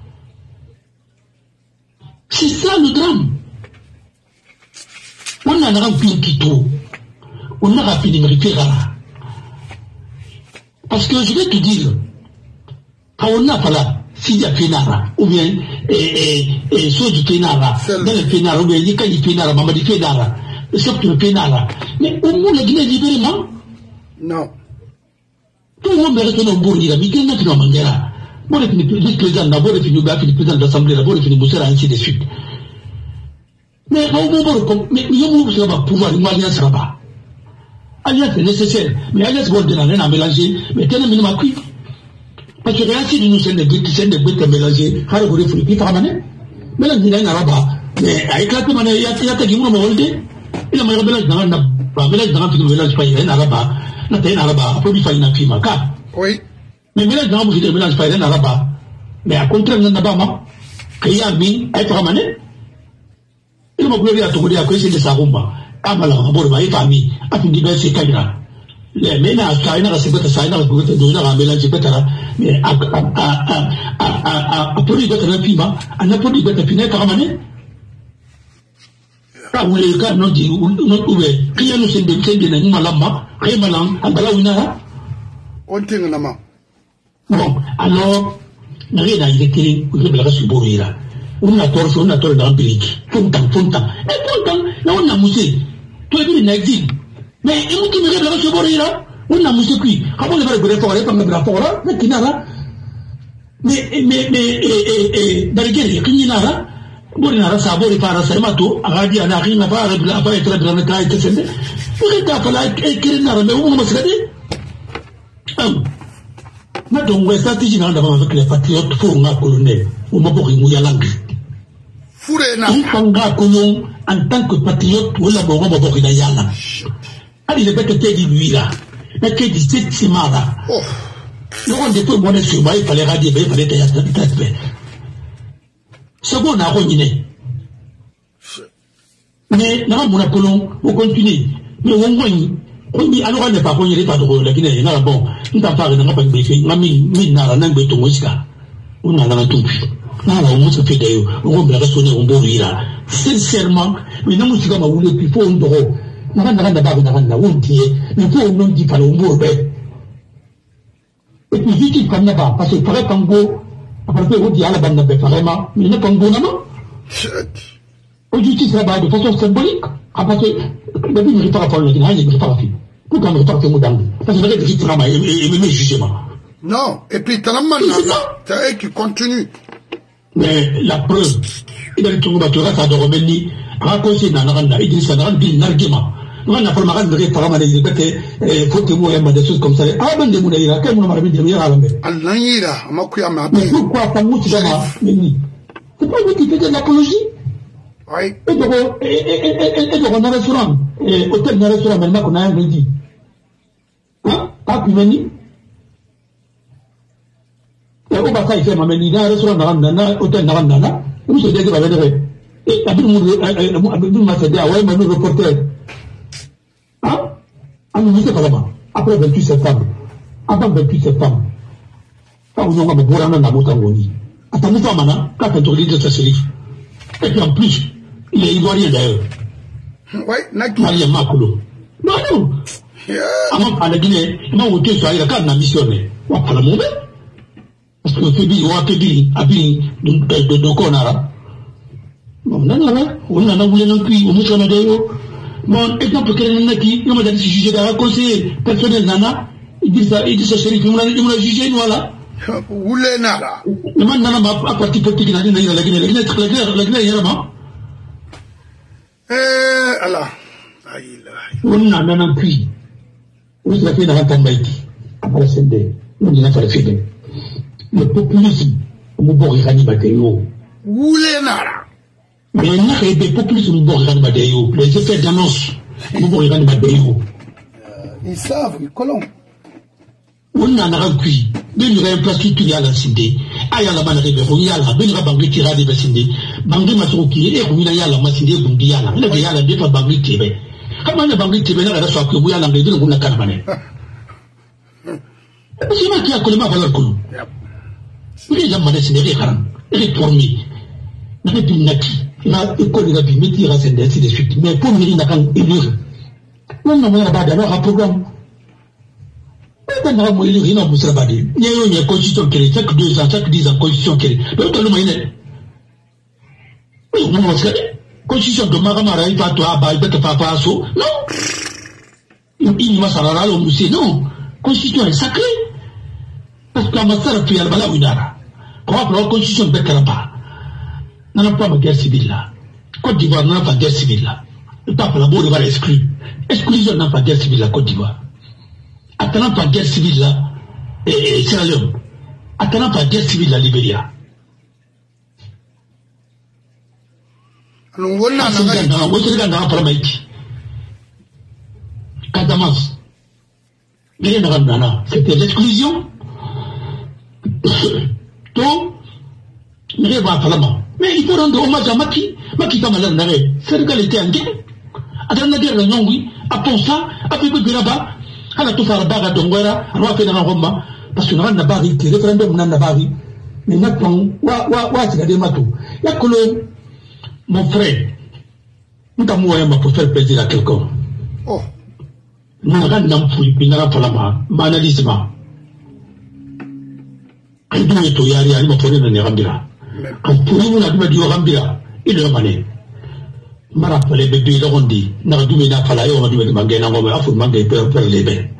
C'est ça le drame. On a un rempli qui trouve. On a rapidement mérité là. Parce que je vais te dire, quand on n'a pas là, s'il y a Pénara, ou bien, soit du Pénara, dans le Pénara, ou bien, il y a du Pénara, maman du Pénara, sauf que le Pénara. Mais au moins, la Guinée est libérée, non? Non. Tout le monde reste dans le bourg, il a mis quelqu'un qui n'a pas mangé là. Bon, le président, d'abord, il finit le président de l'Assemblée, d'abord, il finit Moussera, ainsi de suite. Mais, il y a un pouvoir, une alliance là-bas. Alliance est nécessaire, mais alliance bon de la reine à mélanger, mais quel est le minimum quick? Parce que rien si nous sommes des bêtes à mélanger, car vous refusez plus par mané. Mais là, il y a un arabe, mais avec la commande, il y a qui m'ont demandé, il a un mélange dans un mélange dans un mélange pas un arabe, n'a un arabe, après il faut une prime, car. Oui. Mais mélange dans un mélange pas un arabe, mais à contraire, n'a pas ma, qu'il y a mis, à être ramené. Il m'a voulu à trouver à cause de sa rumba. Amala, Borba, et famille, a fini de se caïra. Les ménages, ça n'a pas été ça, n'a pas été donné à mélanger Petara, mais à produire votre piment, à n'a pas dit votre pinette à ramener. Quand vous les gars n'ont dit, non ouvert, qui a nous s'est débuté de l'animalama, Rémalan, à Balaouina. On tient la main. Bon, alors, rien à y écrire, vous devez la subourir. On a torché dans le pays. Fontan. Et pourtant, là, on a moussé. Toi, tu es exil. Mais, il faut qu'il me reste ce boré là. On a moussé qui? Comment on va le forêt, comme le rapport là? Mais, qui n'a là? Mais, dans les guerres, qui n'a là? Bon, il a ça, bon, il part à Samato, à Radi, à Nari, n'a pas être dans le cas, etc. Vous êtes à la écrire, mais on va se regarder. Maintenant, on va stratégie dans avec les patriotes pour un colonel. On va pour une mouillangue. Il faut en tant que patriote, on va pour une mouillangue. Allez, le bête était lui là. Mais que dit cette semaine là. Le roi de tout le monde sur moi, il fallait radier, il fallait être. Second, on a renié. Mais, là, mon Apollon, on continue. Mais on voit. Alors, on n'est pas renié, pas de la Guinée. Non, bon, on t'a parlé, on n'a pas de briefing. On n'a pas de briefing. On n'a pas de briefing. Là, on se fait d'ailleurs. On va rester au bon là. Sincèrement, mais non, je ne sais pas où il faut un drôle. On n'a pas de briefing. Mais faut on dit pas le bon. Et puis, vite, il ne connaît pas. Parce que, par exemple, après, on dit à la bande de vraiment, mais il n'est pas un bon amant. Aujourd'hui, ça va de façon symbolique. Parce que, le but ne répare pas le Guinée, il ne répare pas. Pourquoi ne répare pas le Moudang? Parce que c'est un travail et même jugement. Non, et puis, t'as la main là, t'as qui continue. Mais la preuve, il a dit que tu vas faire de revenir, raconter dans la randa, il dit ça dans le argument. On a pas mal de réparer les bêtes, faut que vous ayez des choses comme ça. Ah, ben, de Mounaïra, quel moment de Mounaïra à la mer? Al-Naïra, Makuya Mata. Mais pourquoi pas Mouti Dama? C'est pas vous qui faites de l'apologie? Oui. Et donc, on a un restaurant, hôtel na restaurant même qu'on a un dit hein pas puis meni et on va ça il fait meni dans restaurant na hôtel na nous c'est déjà va dire et abdou ma c'est ouais mais nous reporter hein nous c'est pas là-bas après 28 septembre avant 28 septembre quand on va me boire na motangoni attends pas maintenant quand on dit de ça shérif et puis en plus il est ivoirien d'ailleurs. Ouais, Naki. Maria Makulo. Non. Avant par la Guinée, moi, on te soit la carte missionné. On parle mauvais. Parce que on a dit, de Conara. On a voulu non plus, on nous a dit, bon, exemple, quelqu'un qui, il m'a dit, jugé d'un conseiller personnel, Nana, il dit ça, chérie, il m'a jugé, voilà. Oulé Nara. Le man Nana m'a parti politique, la Guinée, la Guinée, Allah. On a même puis. On a fait dans Tambaïti. Après Sende, on a fait le fait. Le populisme, on va y Mateo. Oulénara. Mais il y a des populismes, on va y Mateo. Les effets d'annonce, on va y Mateo. Ils savent, ils collent. On a un puis. Ben il y a une infrastructure à la Sindé. Aya la banane de Royala, ben la banque tira de Sindé. Banque Masroki, et Royala ya la Masindé Bundiala. Il y a la défa banque Tibé. Comment la banque Tibé n'a pas soit que vous y a l'anglais de la Caramane. C'est moi qui a collé ma valeur colou. Oui, la manette c'est des haram. Elle est formée. N'a pas pu naki. Il a école de la métier à Sindé, ainsi de suite. Mais pour venir n'a qu'un élire. Non, non, on a alors un programme. Quand on a moyen de rien à vous travailler, il y a une constitution qui est chaque 2 ans, chaque 10 ans, constitution qui est. L'autre, le moyen. Oui, on va se faire. Constitution de Maramara, il va toi, il va te faire pas assaut. Non. Il m'a salarié, on me dit non. Constitution est sacrée. Parce que la master a fait la bala ouinara. Comment la constitution de Bekaraba? N'a pas ma guerre civile là. Côte d'Ivoire n'a pas de guerre civile là. Le pape la bourre va l'exclure. Exclusion n'a pas de guerre civile la Côte d'Ivoire. Attendant par guerre civile là, et Sierra Leone. Attendant par guerre civile la Libéria. On a Kadamas. C'était l'exclusion. Tout. Mais il faut rendre hommage à Maki. Maki Kamalan n'avait. C'est qu'elle était en guerre. Attendant la guerre, non, oui. À Ponsa, à Pépé là-bas. Ala tout faire baga dongwera alors que na Roma parce que na nabari qui référendum na nabari mais maintenant wa c'est des matou ya kolo mon frère nous t'as moyen pour faire plaisir à quelqu'un oh na n'am fui binara palama analyse ma ndu to yari ali mo fori na ngambira quand pour nous na di ngambira il est mané mara pale bébé le rondi na dumi na fala yo dumi mangena ngoma afu mangé per lebe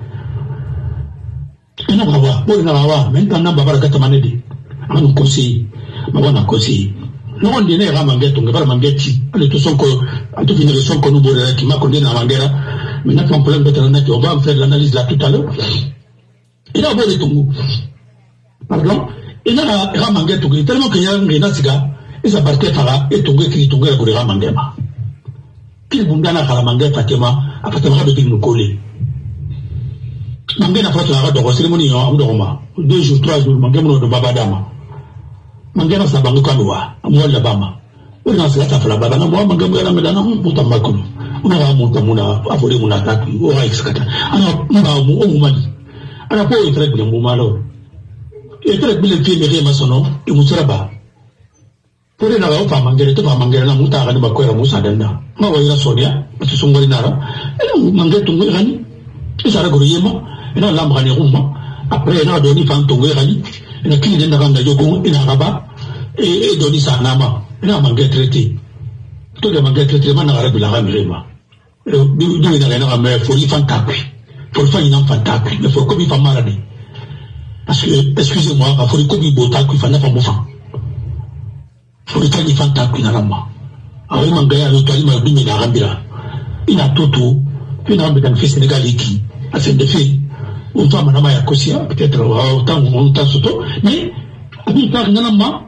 ina bawa bo na bawa men tan na babara kata manedi anu kosi mabona kosi no rondi ne ga mangeto ngaba mangeti ale to sonko atu finir sonko no bore ki ma ko na mangera mais na pas problème de na ki on va faire l'analyse là tout à l'heure ina bo le tungu pardon ina ga mangeto ki tellement que ya ngena siga isa barke fara et tungu ki tungu ko ga mangema qui bundana kala mangé Fatima apatema de bin collé mangé na Fatima do cérémonie yo am do ma 2 jours 3 jours mangé mo do baba dama mangé na sabangu kanwa amwa la bama ona sala ta fala baba na mo mangé na medana puta makulu ona wa monta muna afore muna tatu o ha ekskata ana mba mu o mumali ana po itre bi mu malo itre bi le fi me ma sono e mu saraba pore na wa fa mangé to fa mangé na muta ga ba ko ra musa danda ma wa ira sonia parce que songoli nara ela mangé tungu gani isara goro yema ina la mangé rumma après ina doni fan tungu gani ina kini denda ganda jogo ina raba e doni sanama ina mangé traité to de mangé traité ma na arabi la gami rema du ina na me fori fan takwi fori fan ina fan takwi mais fori ko bi fan malade parce que excusez-moi fori ko bi botakwi fan na fa mo fan fori fan ni fan takwi na rama awi mangaya yo tali ma dumi na gambira ina toto ina be kan fi Sénégal iki a fait de fait on va manama ya kosia peut-être autant on t'a soto mais abi par nanama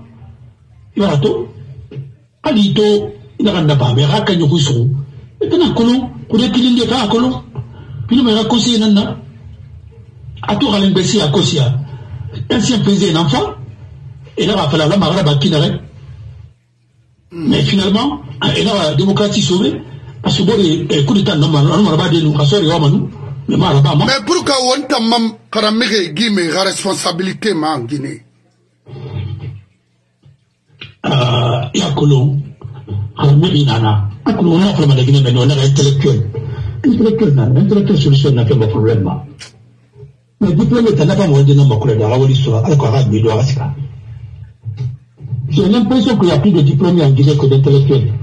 yarato ali to ina ganda ba me haka nyu kuso ina kono Kure kilinde ka akolo. Pino me rakosi nana. Ato galembesi akosia. Ancien président enfant. Et là, il la maraba qui n'arrête. Mais finalement, il a la démocratie sauvée. Parce que bon, les coups d'état, non, maraba de nous, rassure, mais maraba. Mais pourquoi on t'a même karamire guime la responsabilité en Guinée? Il y a Colomb, karamire nana. À Colomb, on a fait la Guinée, mais on a intellectuel. Intellectuel solution n'a pas de problème. Mais diplôme, t'as pas moins de nom, ma collègue, à la Wallis-Soura, à la Corée, mais doit rester. J'ai l'impression qu'il y a plus de diplômés en Guinée que d'intellectuels.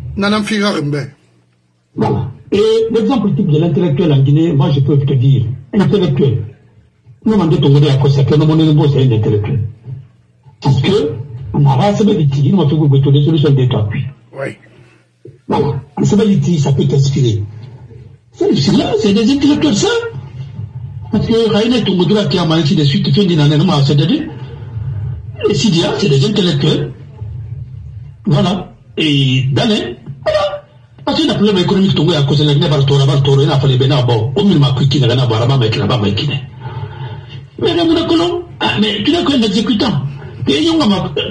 Voilà. Et l'exemple type de l'intellectuel en Guinée, moi je peux te dire, intellectuel. Nous on dit ton modèle à quoi ça fait, nous on est un intellectuel. Parce que, on a rassemblé des tirs, on a fait des solutions d'état. Oui. Voilà. On sait pas les tirs, ça peut t'inspirer. C'est là, c'est des intellectuels, ça. Parce que, Raïne, ton modèle qui a manqué de suite, fait une année, non, c'est de et Sidia, c'est des intellectuels. Voilà. Et d'aller, voilà. Parce qu'il y a un problème économique, tu vois, à cause de la Guinée, il a fallu bien avoir, au minimum, qui n'a pas vraiment, mais qui n'a pas qui n'est. Mais tu n'as qu'un exécutant. Et il y a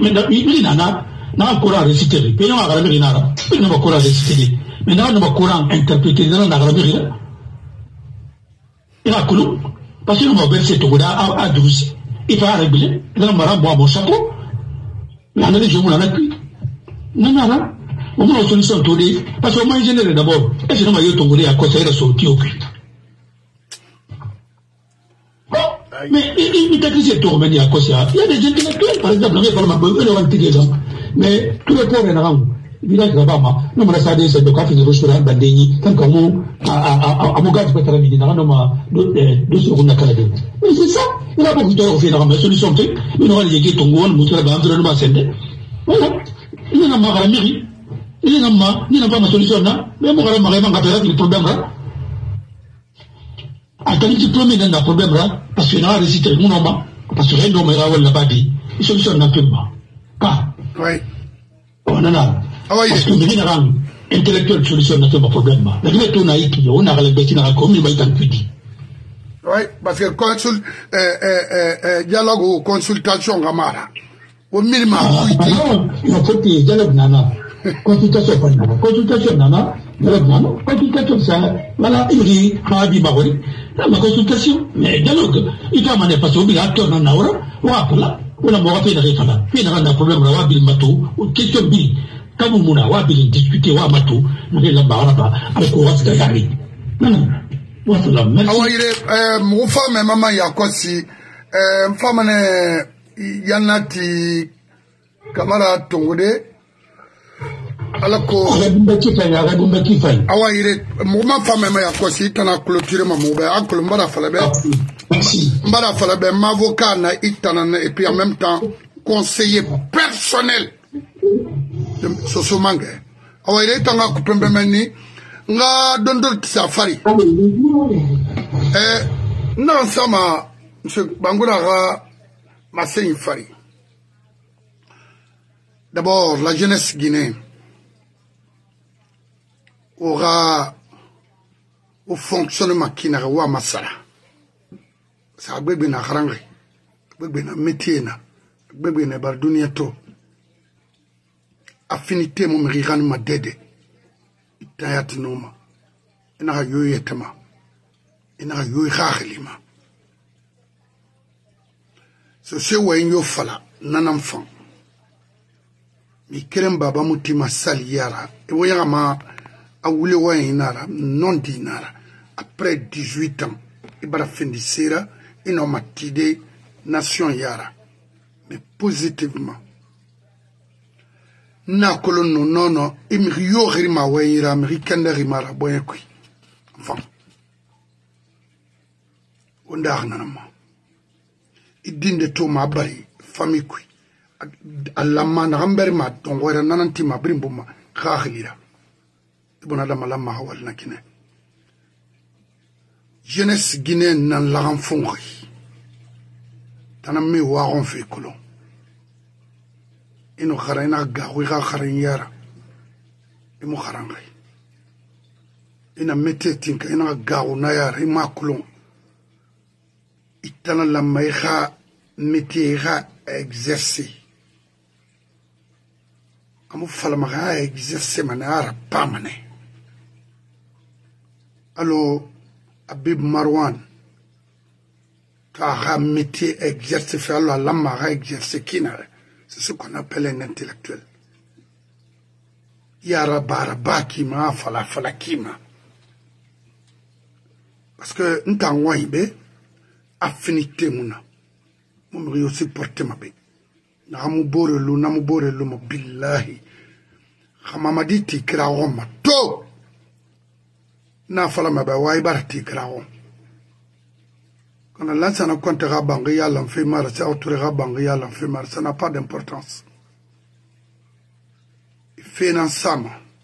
un courant récité. Et il y a un courant récité. Mais il y a un courant interprété. Il y a un courant récité. Il y a un courant. Parce que nous avons versé tout à 12. Il va régler, il va me mon chapeau. Il y a des gens qui ont appris. Non, on a une solution tous les. Parce que moi, je génère d'abord. Et sinon, il y a ton à côté de sortir au cul. Mais il t'a dit c'est tout revenir à cause. Il y a des intellectuels, par exemple, mais tous les pauvres en village là-bas, nous on a ça c'est de café de restaurant bandeni tant que nous à Moga tu peux te ramener dans de secondes Canada. Mais c'est ça, il a beaucoup de faire la solution fait, nous on les ton goût, nous travaillons environnement sende. Voilà, il n'a pas la mairie, il n'a pas ma solution là, mais moi on va faire le problème là. À quel diplôme il y a un problème là, parce qu'il a récité mon nom, parce que rien ne l'a pas dit, la solution n'a pas. Oui. On en a. Parce que nous avons intellectuel solution n'a pas de problème. La Guinée tourne à Iki, on a la bêtise dans la commune, mais il t'en dit. Oui, parce que dialogue ou consultation, Gamara. Au minimum, non, il faut que dialogue nana. Consultation, nana. Consultation, nana. Dialogue nana. Consultation, ça. Voilà, il dit, Khadi Mawari. La consultation, mais dialogue. Il t'a mané parce qu'il y a un acteur dans la hora, ou après, on a moins fait de référence. Puis, il y a un problème, on a un matou, ou question bi. Quand vous m'avez discuté, ou matou, vous avez la barre là-bas, avec quoi c'est gagné. Non. Mon femme et maman, il y a quoi si, femme, Yanati, Kamara Tongode, alors moment femme et ma quoi si, t'en as clôturé ma mobile, à Colombara Falabé, Mbara Falabé, ma avocat, et puis en même temps, conseiller personnel de Sosomanga. Alors il est en a coupé Mbemeni, nga dondor safari. Non, ça m'a, monsieur Bangoura, ma seigne fari. D'abord, la jeunesse guinéenne aura au fonctionnement qui n'a pas masala. Ça a besoin d'un rangé, besoin d'un métier, besoin d'un barduniato. Affinité, mon mériran m'a dédé. Tayat noma. Ina yoy etama. Ina yoy khalima. So se wa yo fala nanam fan. Mi kerem baba mutima sali yara. E woyanga ma awule wa inara non dinara. Après 18 ans, ibara findisera ina matide nation yara. Mais positivement. Na kolono nono imriyo rima wayira amerikanda rimara boyekui enfin onda nanama idinde to ma bari famille kui allama na gambere ma tongora nananti ma brimbuma khakhira ibona dama lama hawal nakine jeunesse guinéenne nan la renfonri tanam me wa on fait colon ino kharayna gawi ga kharayara imu kharangay ina mete tinka ina gawo na yar ima kulon itana la maiha mete ha exercer amu falama ha exercer manara pamane allo Habib Marwan ta métier exercer faire la lamara exercer kinare c'est ce qu'on appelle un intellectuel yara baraba kima fala kima parce que ntangwa ibe affinité muna mo ri aussi porter mabe namu borelu mo billahi khamamadi tikra roma to na fala mabe way barati krawo quand là ça ne compte pas bangi yalla fait mar ça autour bangi yalla fait mar ça n'a pas d'importance il fait ensemble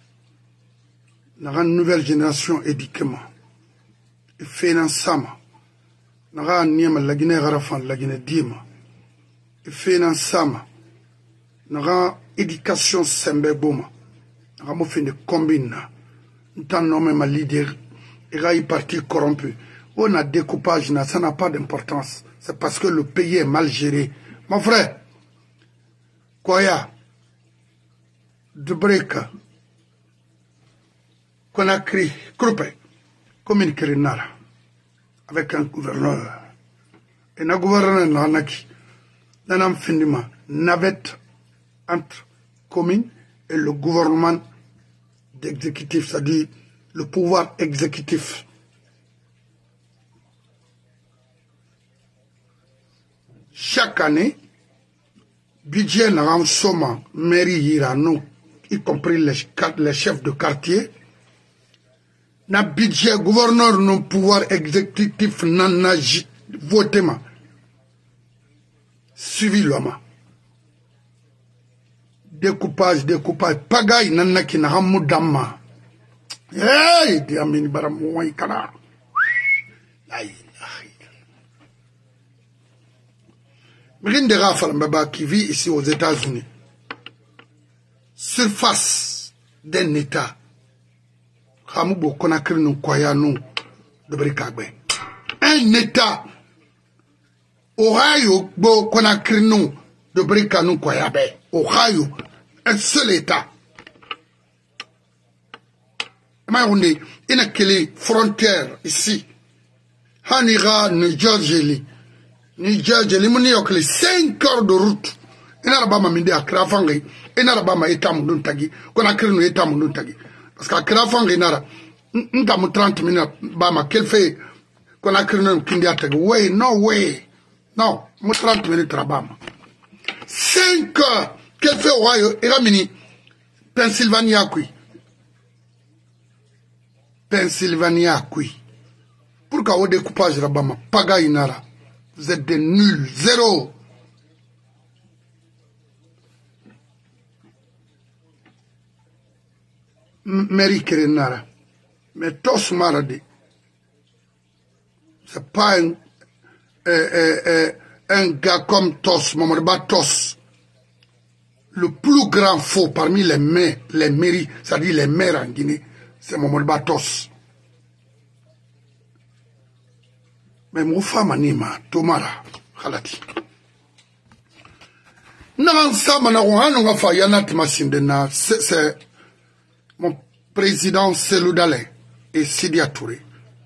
la nouvelle génération éduquement il fait ensemble la niema la Guinée garafan la Guinée dima il fait ensemble la éducation sembe boma la mo fin de combine tant nommé ma leader et parti corrompu. On a découpage, ça n'a pas d'importance. C'est parce que le pays est mal géré. Mon frère, Koya, Dubreka, Conakry, Krupe, commune Kirinara, avec un gouverneur. Et un gouverneur Nanaki, dans un findement, navette entre commune et le gouvernement d'exécutif, c'est-à-dire le pouvoir exécutif. Chaque année, budget n'a somme mairie Hirano, y compris les chefs de quartier, n'a budget gouverneur non pouvoir exécutif n'a voté ma suivi l'homme. Découpage, pagaille n'a qui n'a ramudama. Hey, diamine baramouai kana. Mérine de Rafal Mbaba qui vit ici aux États-Unis. Surface d'un État. Ramoubo Conakry nous croyons nous de Brikagbe. Un État. Ohio Bo Conakry nous de Brikagbe nous croyons. Ohio. Un seul État. On est une frontière ici. Hanira, New Jersey. New Jersey, les 5 heures de route. Et n'arabama minde à Krafangi. Et n'arabama etamundun tagi. Qu'on a créé nous etamundun tagi. Parce qu'à Krafangi n'ara. N'tamu 30 minutes. Bama, quel fait qu'on a créé nous kindi tagi. Way, no way. Non, mo 30 minutes rabama. 5 heures. Quel fait Ohio, Eramini, Pennsylvania, qui. Pennsylvania, qui. Pourquoi au découpage rabama, paga inara. Vous êtes des nuls, zéro. Mary Kerenara. Mais Tos Maradi. C'est pas un gars comme Tos, Momorba Tos. Le plus grand faux parmi les mairies, c'est-à-dire les maires en Guinée, c'est Momorba Tos. Mais mon femme anima, Tomara, Halati. Non, ça, c'est mon président Selou Dalé et Sidia Touré.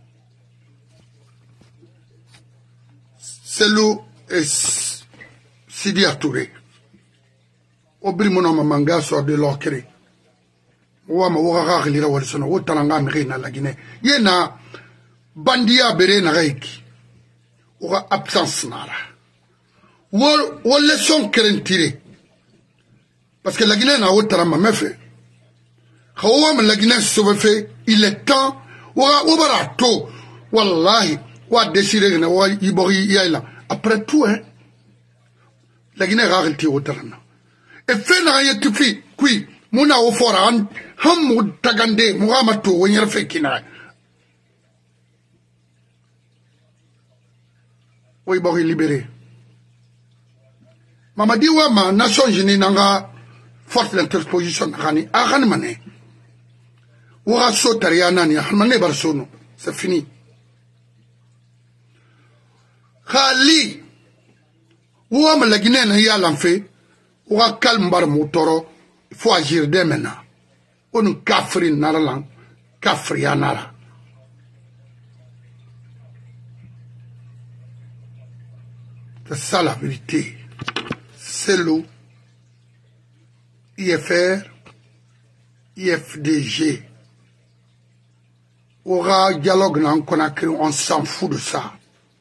Selou et Sidia Touré. Obrimona mamanga so de l'okere. Ouama ouara lira walsono, outananga mrina la Guinée. Yena bandia bere na reiki. Oura absence nara. Ou leçon tiré. Parce que la Guinée n'a autant ma fait. Quand la Guinée se fait, il est temps. Ou barato. Wallahi. Ou décidé que ou ibori yaila. Après tout, hein. La Guinée a arrêté autant. Et fait n'a rien tout fait. Qui, mouna au fort, hamou tagande, mouramato, ou n'y a fait kina. Ou ibori libéré. Mamadi Wama, Nations Unies, nanga force d'interposition, rani, mané. Ouga so tariana ni hamane barsono. C'est fini. Khali. Ouga me la Guinée na ya l'enfait. Ouga calme bar motoro. Il faut agir dès maintenant. On kafri naralang. Kafri anara. C'est ça la vérité. C'est l'eau. IFR. IFDG. Aura dialogue dans Conakry, on s'en fout de ça.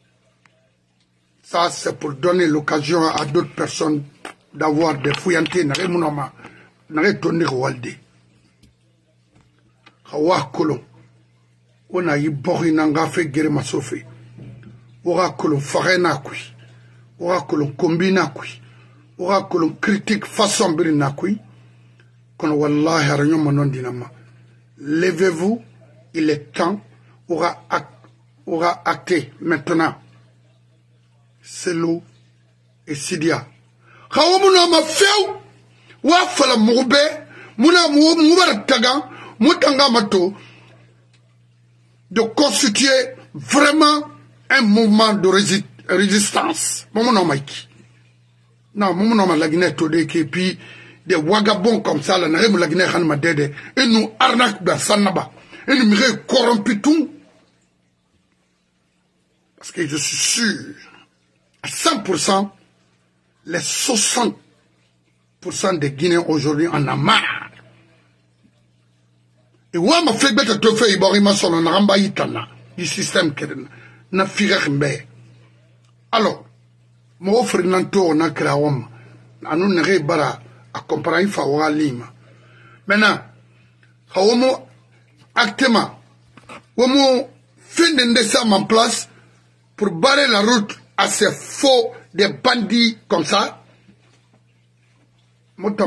Ça, c'est pour donner l'occasion à d'autres personnes d'avoir des fouillantés. N'arrête mon nom, n'arrête ton négocié. Hawa kolon. On a eu Borinanga fait guérir ma sophie. Aura kolon farena kui. Aura kolon combina kui. Aura kolon critique façon birina kui. Qu'on wallahi haranyo manon dinama. Levez-vous. Il est temps, aura acté maintenant. C'est l'eau et Sidia. Kaomuna ma feu, wafala moube, muna moubar tagan, moutanga mato, de constituer vraiment un mouvement de résistance. Mon maiki. Non, mon nom la Guinée todé qui puis des wagabons comme ça, la Guinée han madede, et nous arnaque dans Sanaba. Et nous me corrompu tout. Parce que je suis sûr, à 100%, les 60% des Guinéens aujourd'hui en a marre. Et ouais, ma fait bête te fait iborima sur le naramba itana, du système qui n'a firé mbe. Alors, mon offre nanto na kraom, anu nere bara, à comparer fawa lima. Maintenant, haomo, actuellement, on fait de ça en place pour barrer la route à ces faux, des bandits comme ça. Moi,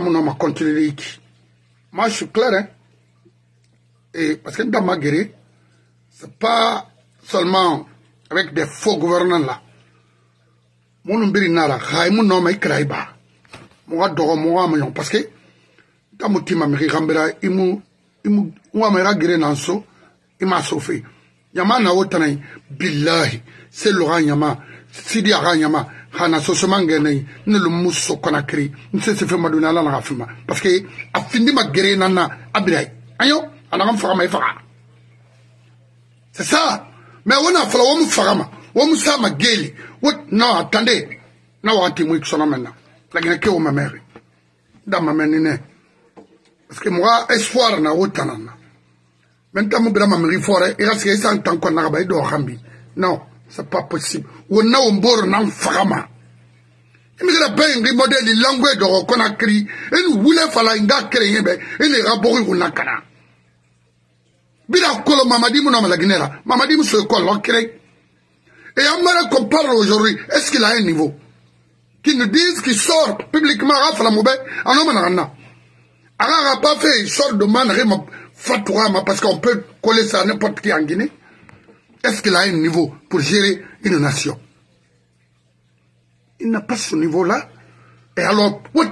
je suis clair, hein. Et parce que dans ma guerre, c'est pas seulement avec des faux gouvernants là. Mon nombri nara, mon nom est Kraiba. Moi, parce que dans mon team américain, Ouamera gire nanso, ima sofi. Yama na otanay, billahi, c'est Laurent Yama, Sidi Ara Yama, Hana Sosomanganay, ne le mousso Conakry, ne se fait madonna la rafima. Parce que, a fini ma gire nana, abray. Ayo, anam farama fara. C'est ça. Mais on a fallu on farama, on sa ma geli. What, non, attendez. Na wati mouik sona maintenant. La guinée ou ma mère. Dans ma menine. Parce que moi, espoir na otanana. Maintenant, mon brama me rifore, et là, c'est ça en tant qu'on a rabais d'Orambi. Non, c'est pas possible. On a un bord nan farama. Il me dit la peine, les modèles, les langues de Conakry, et nous voulons faire la inga créer, et les rapports, on a cana. Bila kolo mamadi mon nom la Guinée, mamadi monsieur kolo créé. Et Amara qu'on parle aujourd'hui, est-ce qu'il a un niveau? Qui nous disent qu'il sort publiquement à Falamoube, en homme en Ara n'a pas fait une sorte de manrema fatouama parce qu'on peut coller ça à n'importe qui en Guinée. Est-ce qu'il a un niveau pour gérer une nation? Il n'a pas ce niveau-là. Et alors, vous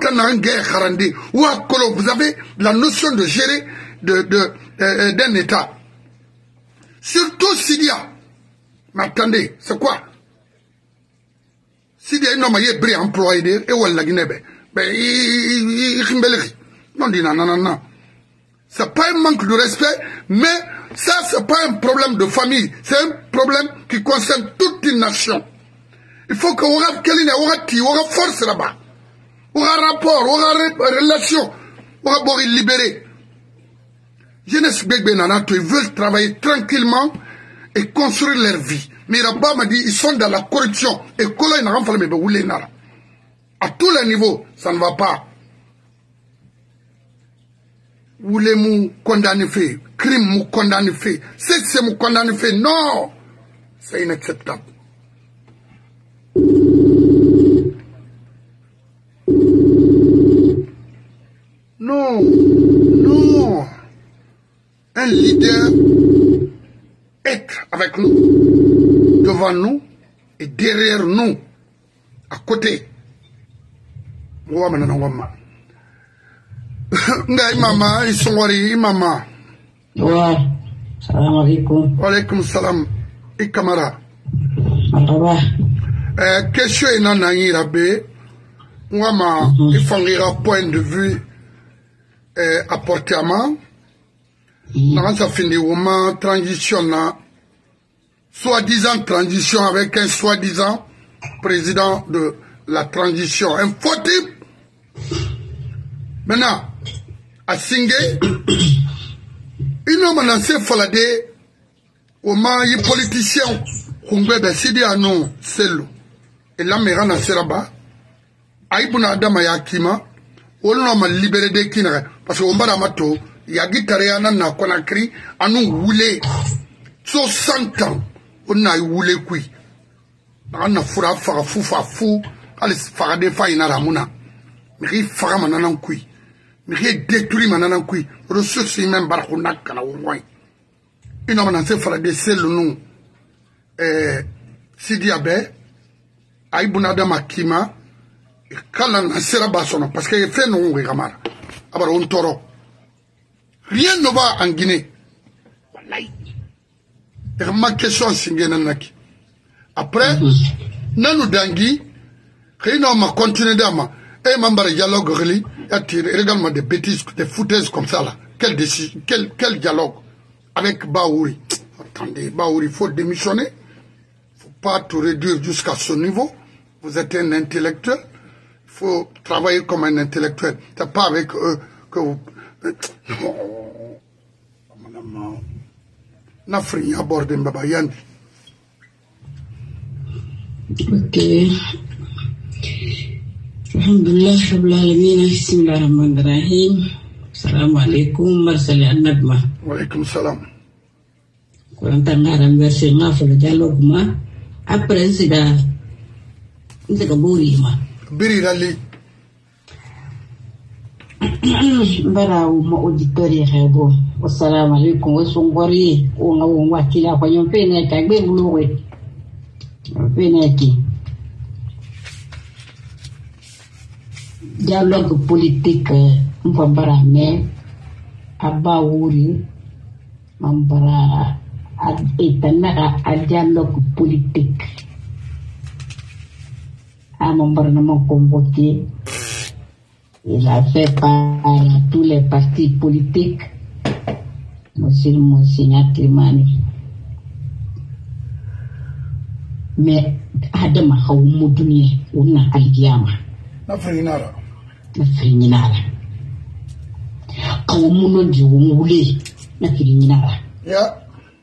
avez la notion de gérer d'un État. Surtout Sidia. Mais attendez, c'est quoi? Sidia, il n'a pas été employé et où est la Guinée? Ben, il non, non. C'est pas un manque de respect, mais ça, c'est pas un problème de famille. C'est un problème qui concerne toute une nation. Il faut qu'on aura force là-bas. On aura rapport, on aura relation, on aura libéré. Jeunesse Begbenanato, ils veulent travailler tranquillement et construire leur vie. Mais Rabba m'a dit, ils sont dans la corruption. Et Kola, n'a pas fait à tous les niveaux, ça ne va pas. Voulez-vous condamner fait, crime mou condamner fait, c'est mou condamner fait, non, c'est inacceptable. Non, non, un leader être avec nous, devant nous et derrière nous, à côté. Ngai mama isongori mama Ouais. Salam alaikum. Wa alaikum salam. Ikamara. Marhaba. Question est nanani rabé. Moi, il faut un point de vue apporté à moi. Dans sa fin de moment, transition, soi-disant transition avec un soi-disant président de la transition. Un faux type. Maintenant, à Singé, il n'a pas lancé Falade au moins les politiciens qui ont décidé à nous, c'est l'eau. Et là, mais on a seraba. Aïbouna Adama Yakima, on a libéré des kinare. Parce qu'on va amato, il y a guitaréana na konakri, à nous rouler. 60 ans, on a roulé kui. On a fura fou, allez, farade fa inaramuna. Mais il fera mananan kui. Mais il détruit mananan kui. Ressources humaines barkunak kana oumoy. Il n'a pas Falade, c'est le nom. Sidi Abe, Aïbouna Adama Kima, Kalan Seraba Sono, parce qu'il fait non, Gamara. Alors on toro. Rien ne va en Guinée. Et ma question, c'est Naki. Après, Nanou Dangui, Réno m'a continué d'ama. Et membre dialogue, regarde-moi des bêtises, des foutaises comme ça là. Quel dialogue avec Baouri? Attendez, Baouri, il faut démissionner. Il ne faut pas tout réduire jusqu'à ce niveau. Vous êtes un intellectuel. Il faut travailler comme un intellectuel. Ce n'est pas avec eux que vous... Nafri aborde Mbaba Yandi. Ok. Alhamdulillah, Rabbil Alamin, Bismillahirrahmanirrahim. Assalamu alaikum, Marsali Annabma. Wa alaikum salam. Quand on a renversé le dialogue, après c'est Biri Rali. Bara uma auditori hebo. Assalamu alaikum wa songori o ngawo wakila kwa yompene kagbe buluwe. Yompene ki. Dialogue politique mpambara me abawuri mambara etana a dialogue politique. À mon gouvernement convoqué, il a fait par tous les partis politiques, monsieur Monsignor Trimani. Mais Adama Haumuduni, on a Aldiama. Na Frinara. Kaumuno di Wumule, na Frinara. Yeah.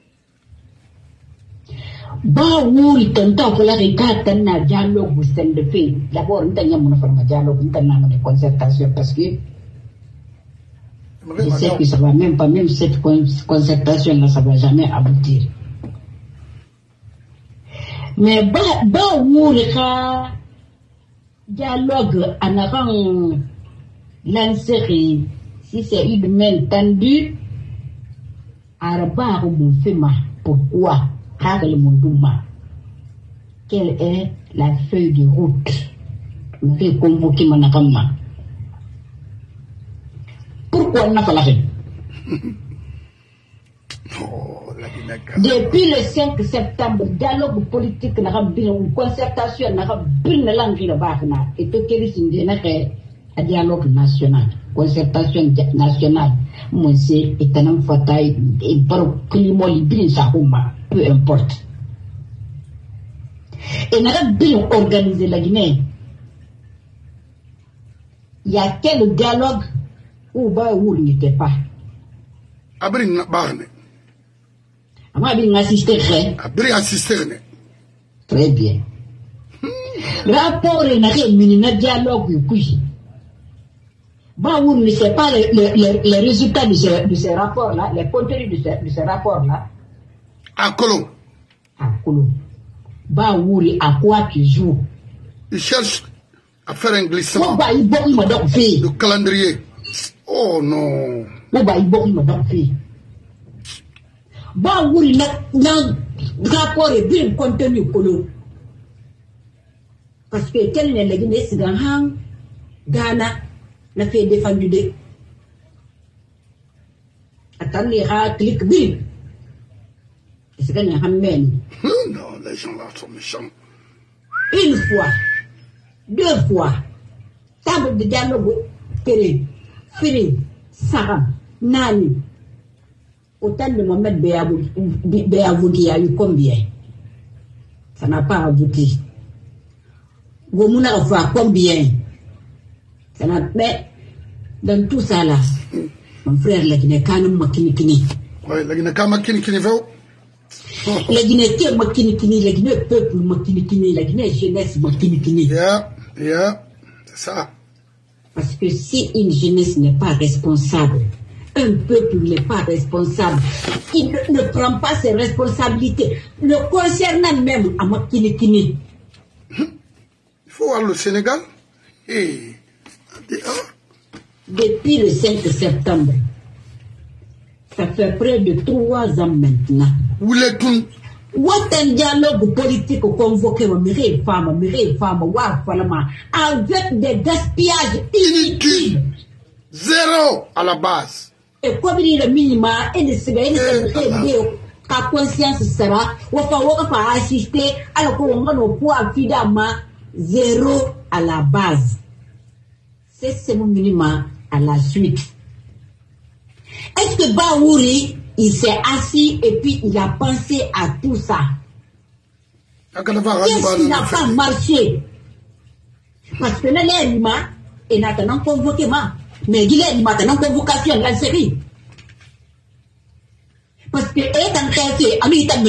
Ba wuri tanta kula da gatan na dialogue stand the fait d'abord ntanya mon forma dialogue ntanya mon concertation parce que je sais que ça va même pas, même cette concertation là ça va jamais aboutir. Mais ba wuri ka dialogue anaran lancer si c'est une main tendue araba mon fema pourquoi quelle est la feuille de route? Je vais convoquer mon agama. Pourquoi on n'a pas la fait? Depuis le 5 septembre, dialogue politique, une concertation, une langue et tout un dialogue national, concertation nationale. Moi, c'est un fauteuil et par climat libre, ça peu importe. Et n'a pas bien organisé la Guinée. Il y a quel dialogue où il n'était pas? Abri Barne. Abri assisté. Abri assisté. Très bien. Rapport et n'a dialogue puis. Vous ne savez pas les résultats de ce rapport-là, les contenus de ce rapport-là. À Colomb. À Colomb. Baouri, à quoi tu joues? Il cherche à faire un glissement. Le calendrier. Oh non. Baouri, rapport est bien contenu Colomb. Parce que quel n'est le Guinée, c'est dans Ghana, n'a fait défendu de. attendez, clic bim. C'est qu'il y a un mène. Non, les gens là sont méchants. Une fois, deux fois, table de dialogue, Firi, Sarah, Nani. Autant de Mohamed Béavoudi a eu combien? Ça n'a pas abouti. Gomouna a fait combien? Ça n'a pas. Dans tout ça là, mon frère, la Guinée, quand même, Makini. Oui, la Guinée, quand même, Makini, la Guinée, Makini, la Guinée, peuple, Makini, la Guinée, jeunesse, Makini. Yeah, c'est ça. Parce que si une jeunesse n'est pas responsable, un peuple n'est pas responsable, il ne prend pas ses responsabilités, le concernant même à Makini. Il faut voir le Sénégal. Et... Depuis le 5 septembre, ça fait près de 3 ans maintenant. Où est tout? What un dialogue politique convoqué avec des gaspillages inutiles. Zéro à la base. Et comme il est minimum, et ta conscience sera, on va assister à la pouvoir finalement zéro à la base. C'est mon minimum à la suite. Est-ce que Baouri, il s'est assis et puis il a pensé à tout ça? Qu'est-ce qui n'a pas marché? Parce que l'élément est maintenant convoqué, mais il est maintenant convocation de la série. Parce que étant cassé,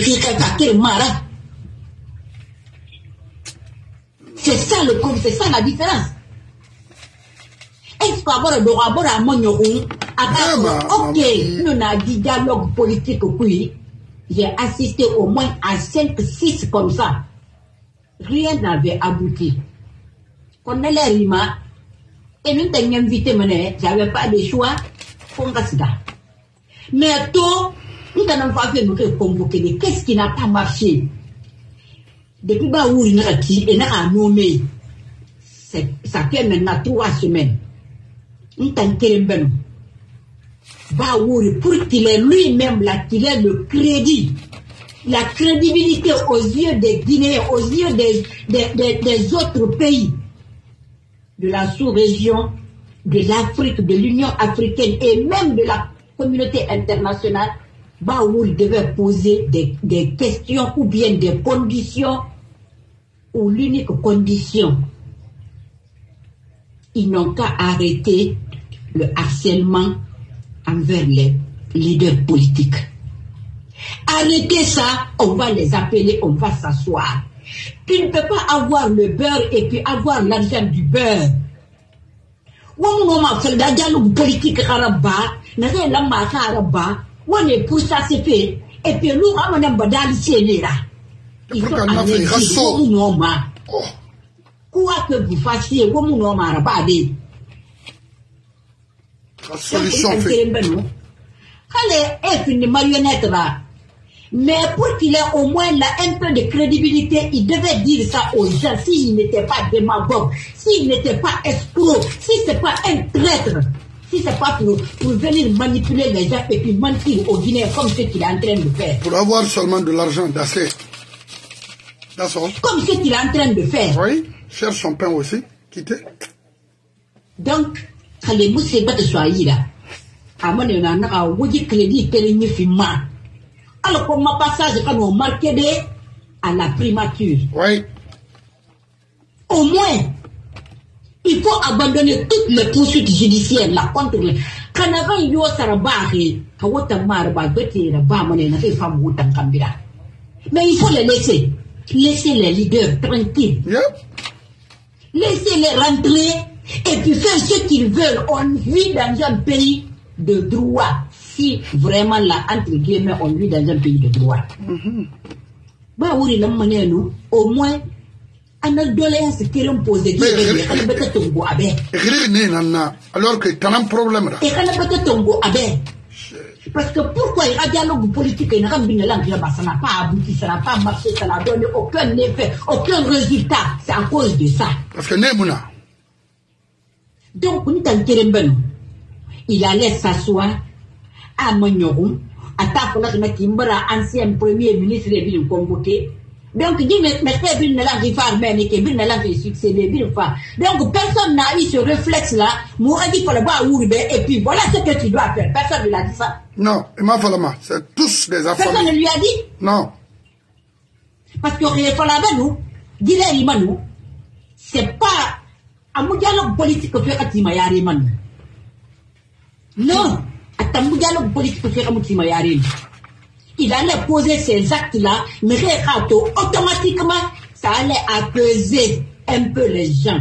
c'est ça la différence. Est-ce qu'on va avoir un monument? Ok, nous avons dit dialogue politique, oui. J'ai assisté au moins à 5-6 comme ça. Rien n'avait abouti. Quand on est là, et nous t'avons invité, j'avais pas de choix pour ça. Mais tout, nous n'avons pas fait nous convoquer. Qu'est-ce qui n'a pas marché? Depuis où il a nommé, ça fait maintenant 3 semaines. Nous t'avons Baouri, pour qu'il ait lui-même qu'il ait le crédit, la crédibilité aux yeux des Guinéens, aux yeux des autres pays de la sous-région, de l'Afrique, de l'Union africaine et même de la communauté internationale, Baouri devait poser des questions ou bien des conditions, ou l'unique condition. Ils n'ont qu'à arrêter le harcèlement envers les leaders politiques. Arrêtez ça, on va les appeler, on va s'asseoir. Tu ne peux pas avoir le beurre et puis avoir l'argent du beurre. On fait le dialogue politique arabe, on est pour ça c'est fait, et puis nous on a badal là. Il faut arrêter quoi que vous fassiez, solution fait. Est une marionnette là. Mais pour qu'il ait au moins là un peu de crédibilité, il devait dire ça aux gens s'il n'était pas démagogue, s'il n'était pas escroc, si c'est pas un traître, si c'est pas pour venir manipuler les gens et puis mentir aux Guinéens comme ce qu'il est en train de faire. Pour avoir seulement de l'argent d'assez. Comme ce qu'il est en train de faire. Oui, cherche son pain aussi, quitter. Donc, quand les mousses battent soyez là, à mon avis, on a un crédit télémifiement. Alors, comme ma passage, quand on marquait à la primature. Oui. Au moins, il faut abandonner toutes les poursuites judiciaires là contre les. Quand avant il y a sarabari, mais il faut les laisser. Laissez les leaders tranquilles. Yep. Laissez-les rentrer et puis faire ce qu'ils veulent. On vit dans un pays de droit. Si vraiment là, entre guillemets, on vit dans un pays de droit. Bah oui, au moins, on a doléance qui l'ont posé. Alors que tu as un problème là. Parce que pourquoi il y a un dialogue politique et ça n'a pas abouti, ça n'a pas marché, ça n'a donné aucun effet, aucun résultat. C'est à cause de ça. Parce que Nemouna. Donc, il allait s'asseoir à Magnorum, à Tapola, Kimbara, ancien premier ministre de ville convoqué. Donc, dit, mais frère, Bill Nalan qui fait même, et que Bill Nalan qui succédé, Bill Fa. Donc, personne n'a eu ce réflexe-là, Moura dit pour le bas Ourbe, et puis voilà ce que tu dois faire. Personne ne lui a dit ça. Non, il m'a fallu, c'est tous des affaires. Personne ne lui a dit. Non. Parce que rien fallu nous, dis-le, Imanou, c'est pas un dialogue politique que fait Atimayari Man. Non, un dialogue politique que fait Atimayari. Il allait poser ces actes-là, mais automatiquement, ça allait apaiser un peu les gens.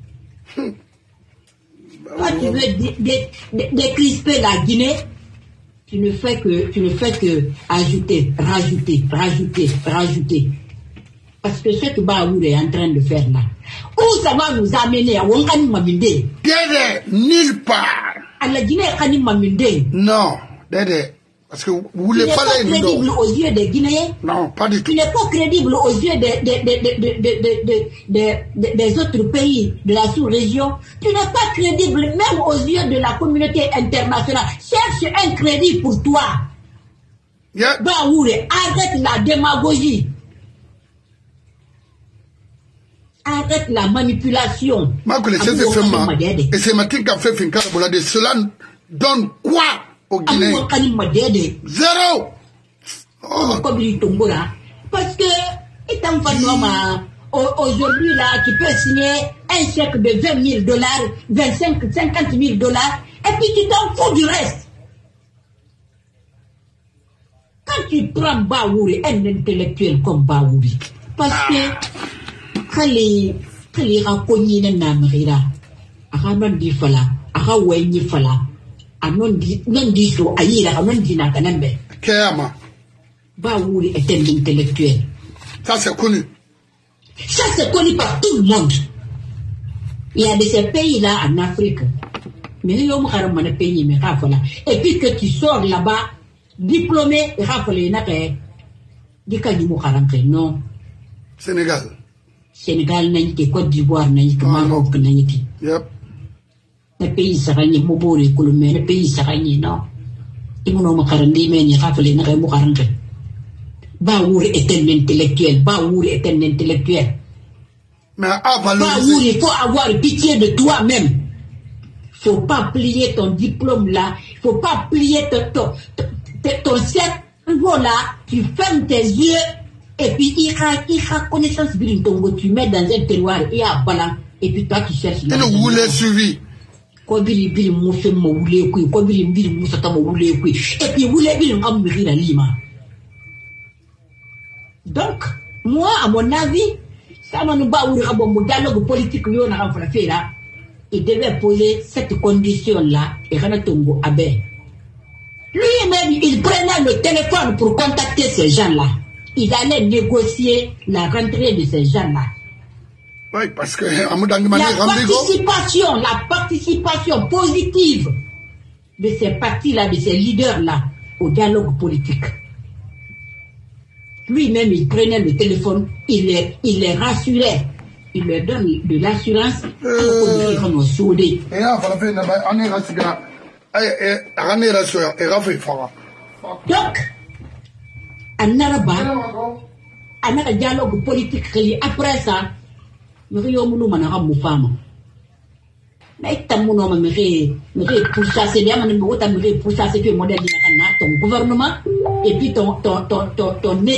Quand tu veux décrisper la Guinée, tu ne fais que ajouter, rajouter. Parce que ce que Baour est en train de faire là, où ça va nous amener à Wangani Maminde? Nulle part. À la Guinée, Kani Maminde? Non, Dédé. Parce que vous voulez pas les crédible aux yeux des Guinéens. Non, pas du tout. Tu n'es pas crédible aux yeux des autres pays de la sous-région. Tu n'es pas crédible même aux yeux de la communauté internationale. Cherche un crédit pour toi. Yeah. Baour, arrête la démagogie. Arrête la manipulation. Et c'est Matin qui a fait Finka de cela donne quoi au Guinée? Zéro. Parce que étant aujourd'hui là, tu peux signer un chèque de $20,000, 50 000 $, et puis tu t'en fous du reste. Quand tu prends Baouri, un intellectuel comme Baouri, parce que quand les raconniers n'amrira, Araman di fala, Arawenyi fala, non dit so, Aïra, non dit na Kanambe. Kéama. Baouri est un intellectuel. Ça c'est connu. Ça c'est connu par tout le monde. Il y a de ces pays-là en Afrique. Mais il y a des pays, mais et puis que tu sors là-bas, diplômé, non. Sénégal. Sénégal, Côte d'Ivoire, Maroc, Yep. Les pays sarani, Mobori, Kouloumé, les pays sarani, non. Ils m'ont dit, mais il rappelé, Baouri est un intellectuel. Baouri est un intellectuel. Mais à valoriser. Baouri, il faut avoir pitié de toi-même. Faut pas plier ton diplôme là. Faut pas plier ton cerveau là. Tu fermes tes yeux. Et puis, il y a connaissance de tu mets dans un terroir, il y a un ballon. Et puis, toi, tu cherches. Et nous voulons suivi. Et puis, vous voulez la lima. Donc, moi, à mon avis, ça m'a nous pas un dialogue politique, il devait poser cette condition-là, et Ranatongo Abbé. Lui-même, il prenait le téléphone pour contacter ces gens-là. Il allait négocier la rentrée de ces gens-là. Oui, parce que la participation positive de ces partis-là, de ces leaders-là, au dialogue politique. Lui-même, il prenait le téléphone, il les rassurait. Il leur donne de l'assurance. Donc, en arabe, un dialogue politique, après ça, nous avons mais pour chasser le modèle de ton gouvernement et puis ton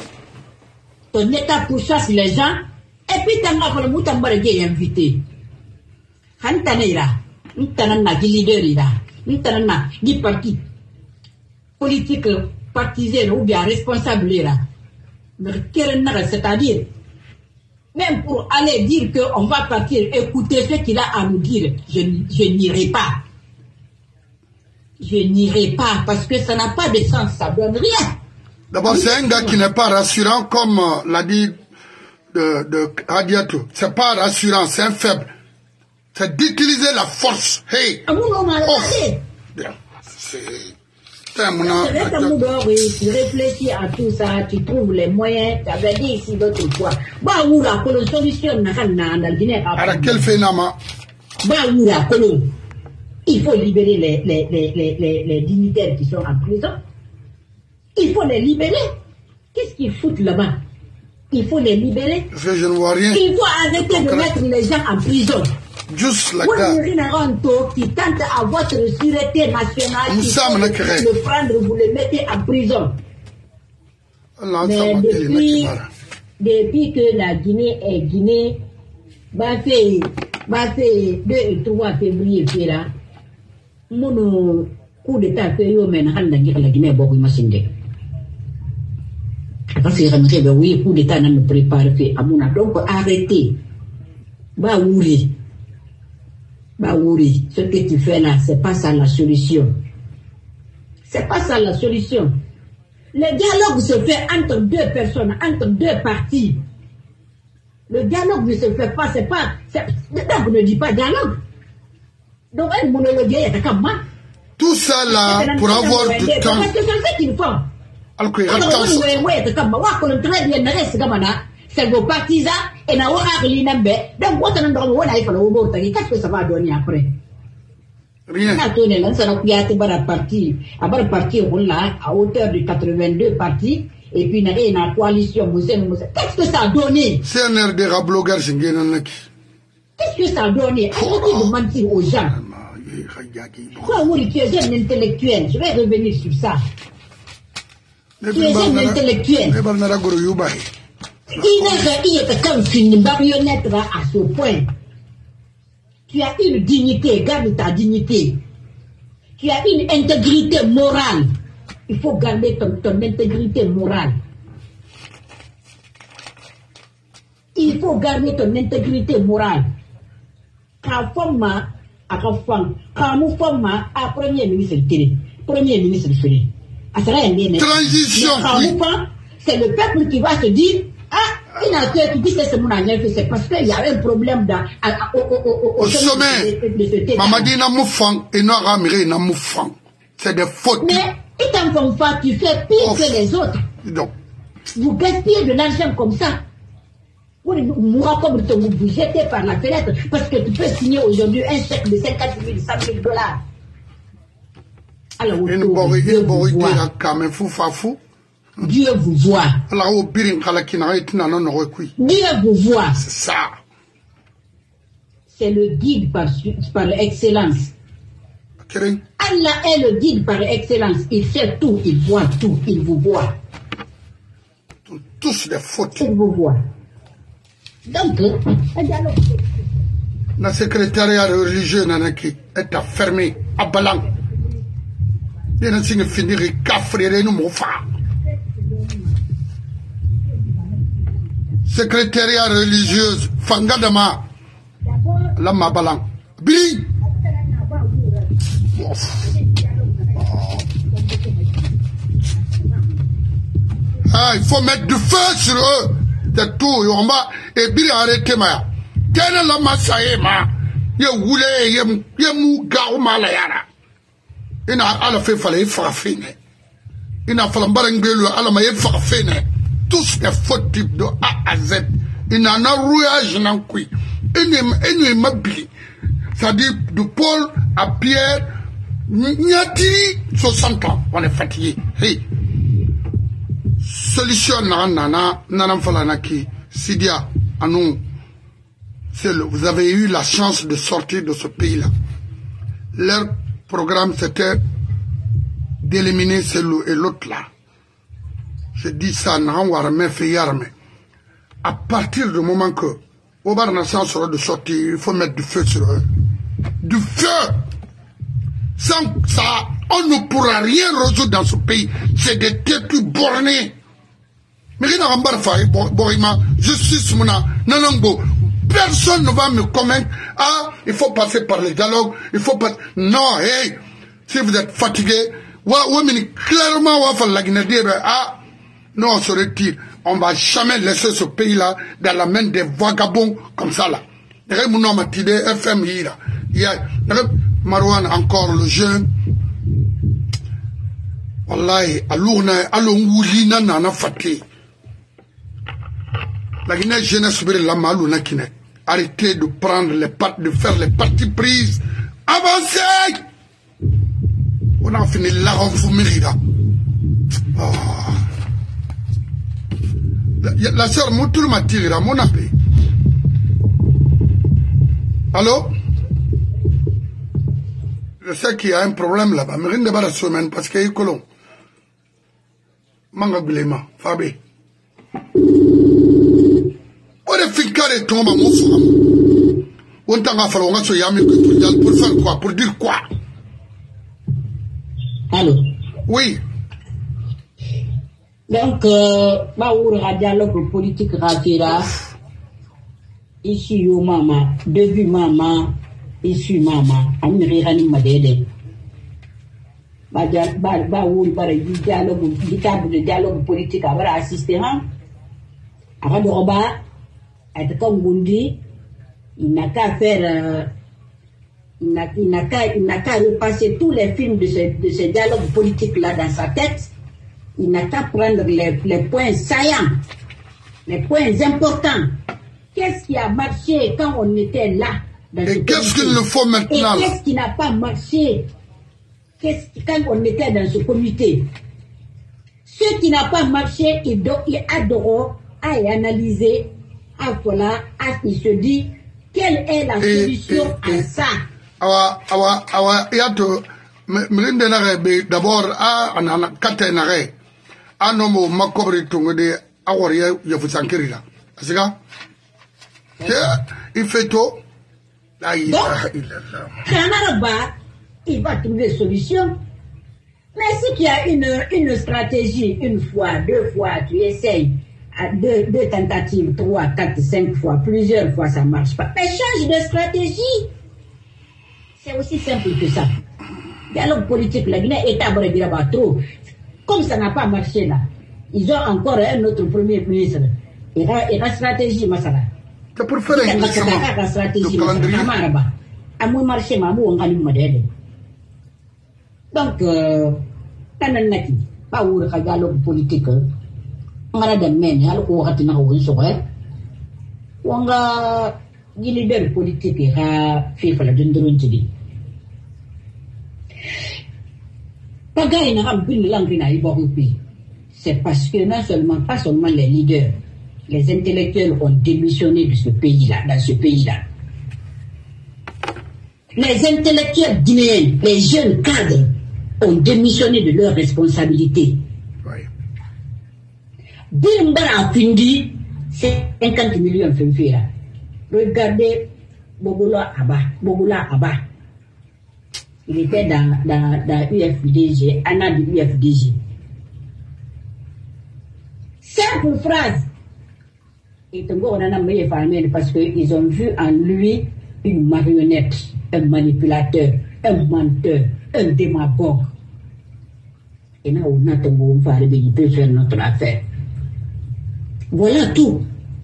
état pourchasse les gens et puis tu as le mouton invité. Hantanera, nous t'as leader, nous t'as parti politique partisan ou bien responsable là. C'est-à-dire, même pour aller dire qu'on va partir, écouter ce qu'il a à nous dire, je n'irai pas. Je n'irai pas parce que ça n'a pas de sens, ça donne rien. D'abord, c'est un gars qui n'est pas rassurant, comme l'a dit de Radiato. C'est pas rassurant, c'est un faible. C'est d'utiliser la force. Hey! Tu réfléchis à tout ça, tu trouves les moyens, tu avais dit ici l'autre fois. Baoura, que solution n'a dans le Guinée. Alors, quel phénomène? Baoura, Il faut libérer les dignitaires qui sont en prison. Il faut les libérer. Qu'est-ce qu'ils foutent là-bas? Il faut les libérer. Parce que je ne vois rien. Il faut arrêter de mettre les gens en prison. Just like that. Qui tente à votre sûreté nationale, nous sommes le prendre, vous le mettez en prison. Mais depuis que la Guinée est Guinée, va faire 2 et 3 février, là, mon coup d'état que yo men la Guinée beaucoup imaginé. Parce que oui, coup d'état n'a pas préparé à mon donc arrêtez. Baouri, ce que tu fais là, c'est pas ça la solution. C'est pas ça la solution. Le dialogue se fait entre 2 personnes, entre 2 parties. Le dialogue ne se fait pas, c'est pas. Donc, ne dit pas dialogue. Donc, un monologue, il y a comme moi. Tout ça là, pour avoir du temps. Parce que c'est ça qu'il faut. Alors que, attention. C'est vos partisans et n'a pas l'inambe. Donc, what on doit voir, il faut le voir. Qu'est-ce que ça va donner après? Rien. Ça n'a parti à hauteur de 82 partis. Et puis, il y a une coalition. Qu'est-ce que ça a donné? C'est un air de rablogueur. Qu'est-ce que ça a donné? Arrêtez de mentir aux gens. Pourquoi tu es un intellectuel? Je vais revenir sur ça. Tu es un intellectuel. Il est comme une marionnette là à ce point. Tu as une dignité, garde ta dignité. Tu as une intégrité morale. Il faut garder ton intégrité morale. Il faut garder ton intégrité morale. Quand forma, à quand nous formons à Premier ministre Félix. Transition. C'est le peuple qui va se dire, il a qui dit que c'est mon agnel, c'est parce qu'il y a un problème au sommet. Mamadi n'a moufang et n'a ramiré n'a moufang. C'est des fautes. Mais, et t'en fais pas, tu fais pire que les autres. Non. Vous gaspillez de l'argent comme ça. Vous jetez par la fenêtre parce que tu peux signer aujourd'hui un chèque de 50 000, 100 000 $. Alors, Dieu vous voit. Dieu vous voit. C'est ça. C'est le guide par excellence. Allah est le guide par excellence. Il sait tout, il voit tout, il vous voit. Tous des fautes. Il vous voit. Donc, le secrétariat religieux est fermé à Balang. Il y a une finir et cafrer nous mon fa. Secrétariat religieuse Fangadama la Mabalang. Bili. Il faut mettre du feu sur eux. C'est tout. Et Bili arrêtez ma. Quelle est la massaye ma? Yé mou gaou malayara. Il a fait fallait frapper. Il a fallu barangelu à la maille frapper. Tous les fautes types de A à Z. Il n'en a rouillage n'en qui. Il n'est mobile. C'est-à-dire de Paul à Pierre. Nyati 60 ans. On est fatigué. Hey. Solution nana falanaki. Sidia, anou. Vous avez eu la chance de sortir de ce pays-là. Leur programme, c'était d'éliminer celui et l'autre là. Je dis ça, à partir du moment que Obar Nassan sera de sortir, il faut mettre du feu sur eux. Du feu! Sans ça, on ne pourra rien résoudre dans ce pays. C'est des têtus bornés. Mais justice, personne ne va me convaincre. Ah, il faut passer par le dialogue. Il faut pas. Non, hey, si vous êtes fatigué, clairement, ah, non, on se retire. On ne va jamais laisser ce pays-là dans la main des vagabonds comme ça, là. FM, il y a Marouane, encore le jeune. Wallahi, alongoulina nana faté. La Guinée jeunesse la malou na kine. Arrêtez de prendre les parties, de faire les parties prises Avancez! On a fini la renfoumerie là. La sœur Moutoul m'a tiré à mon appel. Allô? Je sais qu'il y a un problème là-bas, mais rien de pas la semaine parce qu'il y a eu colon. Manga Glema, Fabé. On est fincaré tombe à mon frère. On t'a fait on a ce yami pour faire quoi? Pour dire quoi? Allô? Oui. Donc, Baoura dialogue politique Rafira. Ici, yo maman, début maman, ici maman, Amirani Madede. Baoura dialogue politique à assister. Avant de rebat, être comme Bundi, il n'a qu'à faire. Il n'a qu'à repasser tous les films de ce dialogue politique-là dans sa tête. Il n'a qu'à prendre les points saillants, les points importants. Qu'est-ce qui a marché quand on était là? Et qu'est-ce qu'il nous faut maintenant? Et qu'est-ce qui n'a pas marché quand on était dans ce comité? Ce qui n'a pas marché, il adore à analyser, il se dit, quelle est la solution à ça? Yato, d'abord, anana katenare, anomo makobri tungode, awaria yafusankirila. Asiga? Il fait tout. La ilaha illallah. Kanaraba, il va trouver solution. Mais si tu as une stratégie, une fois, deux fois, tu essayes, à deux tentatives, 3, 4, 5 fois, plusieurs fois, ça ne marche pas. Mais change de stratégie. C'est aussi simple que ça. Dialogue politique, la Guinée est à trop. Comme ça n'a pas marché là, ils ont encore un autre premier ministre. Et la stratégie, Masala. C'est pour faire un stratégie, à mon marché, ma mou, on va nous modèle. Donc, Tananaki, pas où le dialogue politique, on a des men, on a des gens, on a des leaders politiques, et à faire la dundrunti. C'est parce que pas seulement les leaders, les intellectuels ont démissionné de ce pays-là, dans ce pays-là. Les intellectuels guinéens, les jeunes cadres, ont démissionné de leurs responsabilités. Bimbara Findi, c'est 50 millions de filles. Regardez Bobola Abba. Il était dans UFDG, Anna du UFDG. Simple phrase. Et on a meilleur famille parce qu'ils ont vu en lui une marionnette, un manipulateur, un menteur, un démagogue. Et là, on a il peut faire notre affaire. Voilà tout.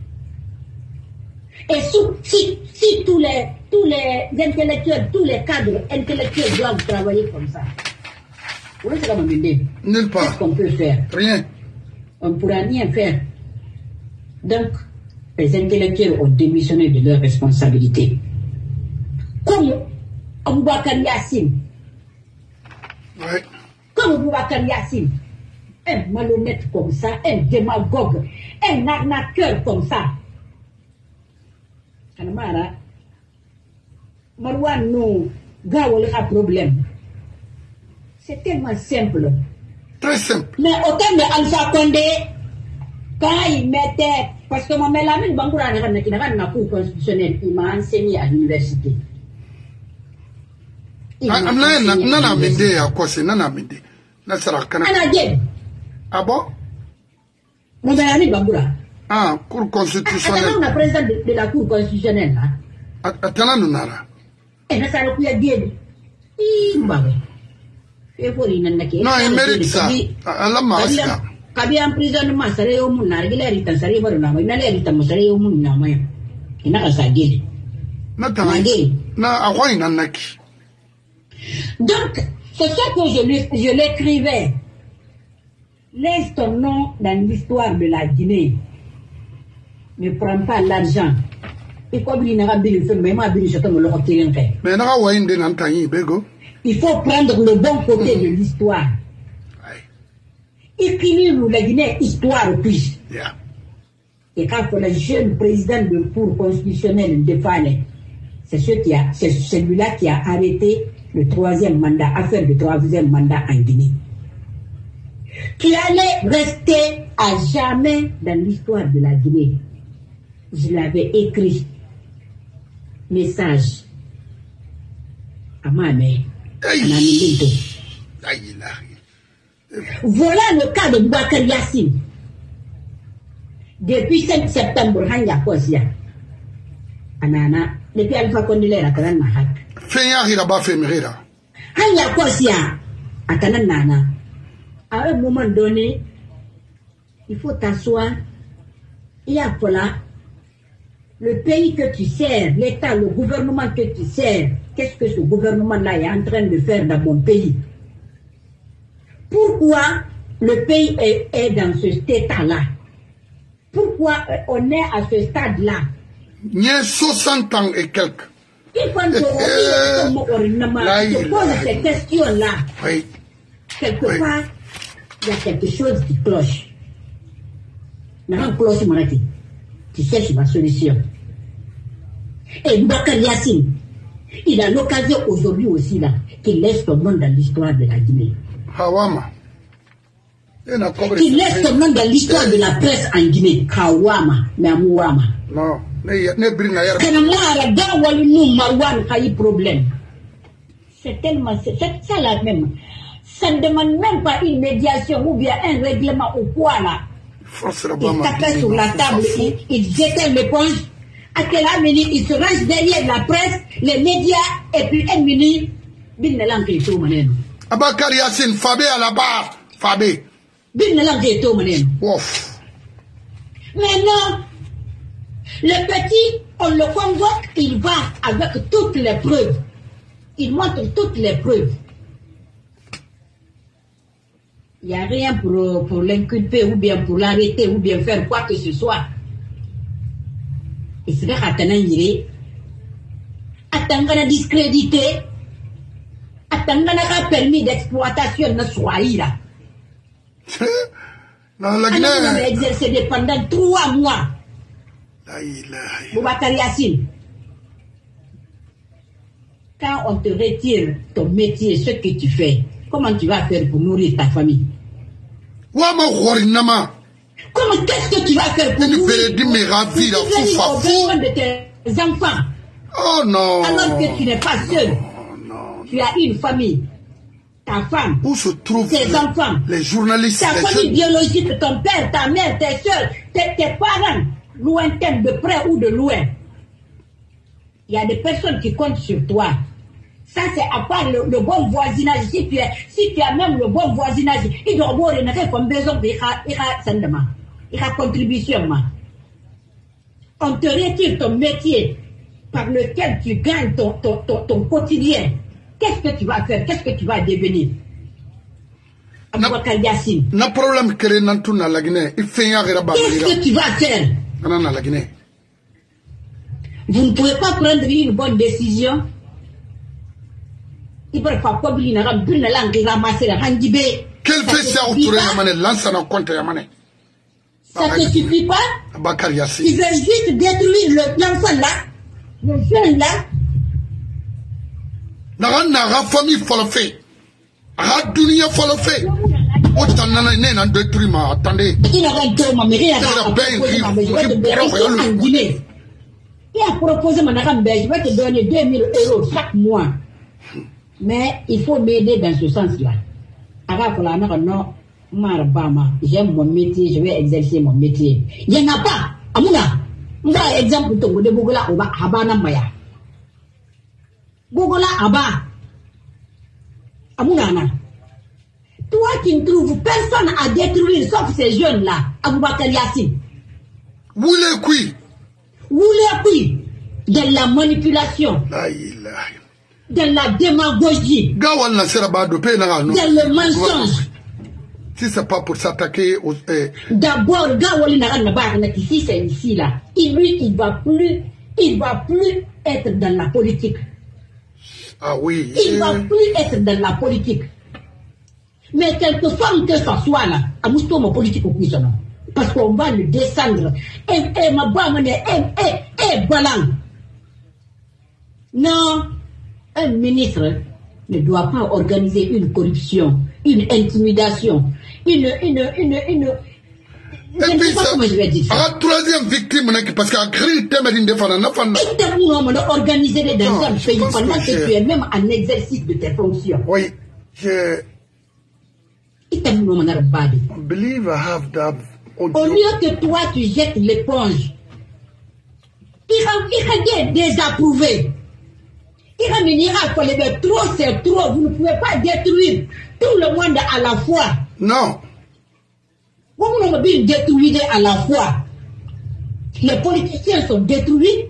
Et si tous les intellectuels, tous les cadres intellectuels doivent travailler comme ça, vous voyez ce qu'on me dit? Nulle part. Qu'est-ce qu'on peut faire? Rien. On ne pourra rien faire. Donc, les intellectuels ont démissionné de leurs responsabilités. Comme Boubacar Yassine. Ouais. Comme Boubacar Yassine. Un malhonnête comme ça, un démagogue, un arnaqueur comme ça. Kanamara, Marouane, nous, Gawol a problème. C'est tellement simple. Très simple. Mais autant de Alpha Condé, quand il mettait, parce que mon Mélamine Bangoura qui n'a pas de cours constitutionnel, il m'a enseigné à l'université. Nana Mende à quoi c'est Nana Mende? Ah bon? Mon Mélamine Bangoura. Ah, cour constitutionnelle. Attends, on a président de la cour constitutionnelle là. Attends, nous n'ara. Et ça, ça le guide. Non, il mérite ça. Allah m'a dit ça. Kabi emprisonnement, ça est au monde, il est irritant, ça est au monde, il est irritant, ça est au monde, il n'a pas ça guide. Donc, c'est ça que je l'écrivais. Laisse ton nom dans l'histoire de la Guinée. Ne prends pas l'argent. Il faut prendre le bon côté de l'histoire. Écrire la Guinée histoire plus. Et quand le jeune président de Cour constitutionnelle de Fane, c'est celui-là qui a arrêté le troisième mandat, affaire du troisième mandat en Guinée. Qui allait rester à jamais dans l'histoire de la Guinée. Je l'avais écrit. Message à ma mère. Voilà le cas de Boubacar Yassine. Depuis 5 septembre, Hanya Kosia. Anana, depuis Alpha Condé, la Kanan Mahat. Fenya Hiraba Femrera. Hanya Kosia, à Kananana. À un moment donné, il faut t'asseoir. Il y a là. Le pays que tu sers, l'État, le gouvernement que tu sers, qu'est-ce que ce gouvernement-là est en train de faire dans mon pays? Pourquoi le pays est dans ce état-là? Pourquoi on est à ce stade-là? Il y a 60 ans et quelques. Il faut se pose ces questions-là. Oui. Quelque part, il y a quelque chose qui cloche. Maintenant, cloche, Marati. Tu cherches ma solution. Et Boubacar Yassine, il a l'occasion aujourd'hui aussi là, qu'il laisse son nom dans l'histoire de la Guinée. Hawama. Qu'il laisse son nom dans l'histoire de la presse en Guinée. Hawama, mais Amouama. Non, ne bringa yar. Problème. C'est tellement, c'est ça là même. Ça ne demande même pas une médiation ou bien un règlement ou quoi là. Il tapait sur la table, il jetait l'éponge. À quelle minute il se range derrière la presse, les médias, et puis un minute, bin ne langue tout manen. Abakar Yassine, Fabé à la barre, Fabé. Bin ne langue tout manen. Ouf. Mais non, le petit, on le convoque, il va avec toutes les preuves. Il montre toutes les preuves. Il n'y a rien pour l'inculper ou bien pour l'arrêter ou bien faire quoi que ce soit. Il serait attendant discrédité, attendant permis d'exploitation de Swahili là. Non, la Guinée. On a exercé pendant 3 mois. Boubacar Yassine. Quand on te retire ton métier, ce que tu fais, comment tu vas faire pour nourrir ta famille? Comment qu'est-ce que tu vas faire pour nourrir de tes enfants? Oh non! Alors que tu n'es pas seul. Non. Tu as une famille. Ta femme. Où se trouvent tes enfants? Les journalistes. Ta famille biologique, ton père, ta mère, tes soeurs, tes parents, lointains, de près ou de loin. Il y a des personnes qui comptent sur toi. Ça, c'est à part le bon voisinage. Si tu as même le bon voisinage, il doit avoir une besoin de contribution. On te retire ton métier par lequel tu gagnes ton quotidien. Qu'est-ce que tu vas faire? Qu'est-ce que tu vas devenir? Aboubacar Yassine. Qu'est-ce que tu vas faire? Vous ne pouvez pas prendre une bonne décision. Il va pas publier la langue ramasser la handibé. Quel fait ça autour de lance un compte Yamane? Ça ne suffit pas? Abakar Yassine. Ils veulent juste détruire l'enfant là, le jeune là. N'a famille folofé. A dunia folofé. Autant n'a détruit ma attendez. Il a rentré ma mère. Il a proposé ma narambe, je vais te donner 2000 € chaque mois. Mais il faut m'aider dans ce sens-là. Non, j'aime mon métier, je vais exercer mon métier. Il n'y en a pas. Amouna, moi, exemple, de Bogola, on va Habana Maya. Bogola Aba. Amouna, toi qui ne trouves personne à détruire sauf ces jeunes-là, Aboubacar Yassine. Vous les qui? De la manipulation. De la démagogie. De le mensonge. Si c'est pas pour s'attaquer aux... D'abord, ici c'est ici là. Il va plus il ne va plus être dans la politique. Ah oui. Il ne va plus être dans la politique. Mais quelquefois que ça soit là, à Moustouma politique au cuisson. Parce qu'on va le descendre. Non, un ministre ne doit pas organiser une corruption, une intimidation, une je ne sais pas comment je vais dire ça. La troisième victime, parce qu'à Gris, tu as organisé dans un pays pendant que tu es même en exercice de tes fonctions. Oui, je believe I have that. Au lieu que toi tu jettes l'éponge, il a désapprouvé. Il a mis trop, c'est trop. Vous ne pouvez pas détruire tout le monde à la fois. Non. Vous ne pouvez pas détruire à la fois. Les politiciens sont détruits.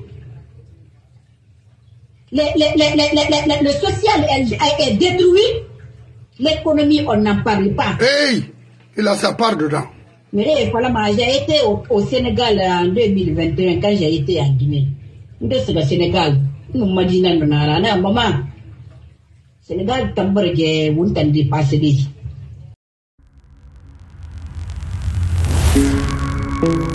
Le social est détruit. L'économie, on n'en parle pas. Hey, il a sa part dedans. Mais j'ai été au Sénégal en 2021 quand j'ai été en Guinée. C'est le Sénégal. Nous m'avons dit non, maman. Sénégal, tambouré, vous n'entendez pas ce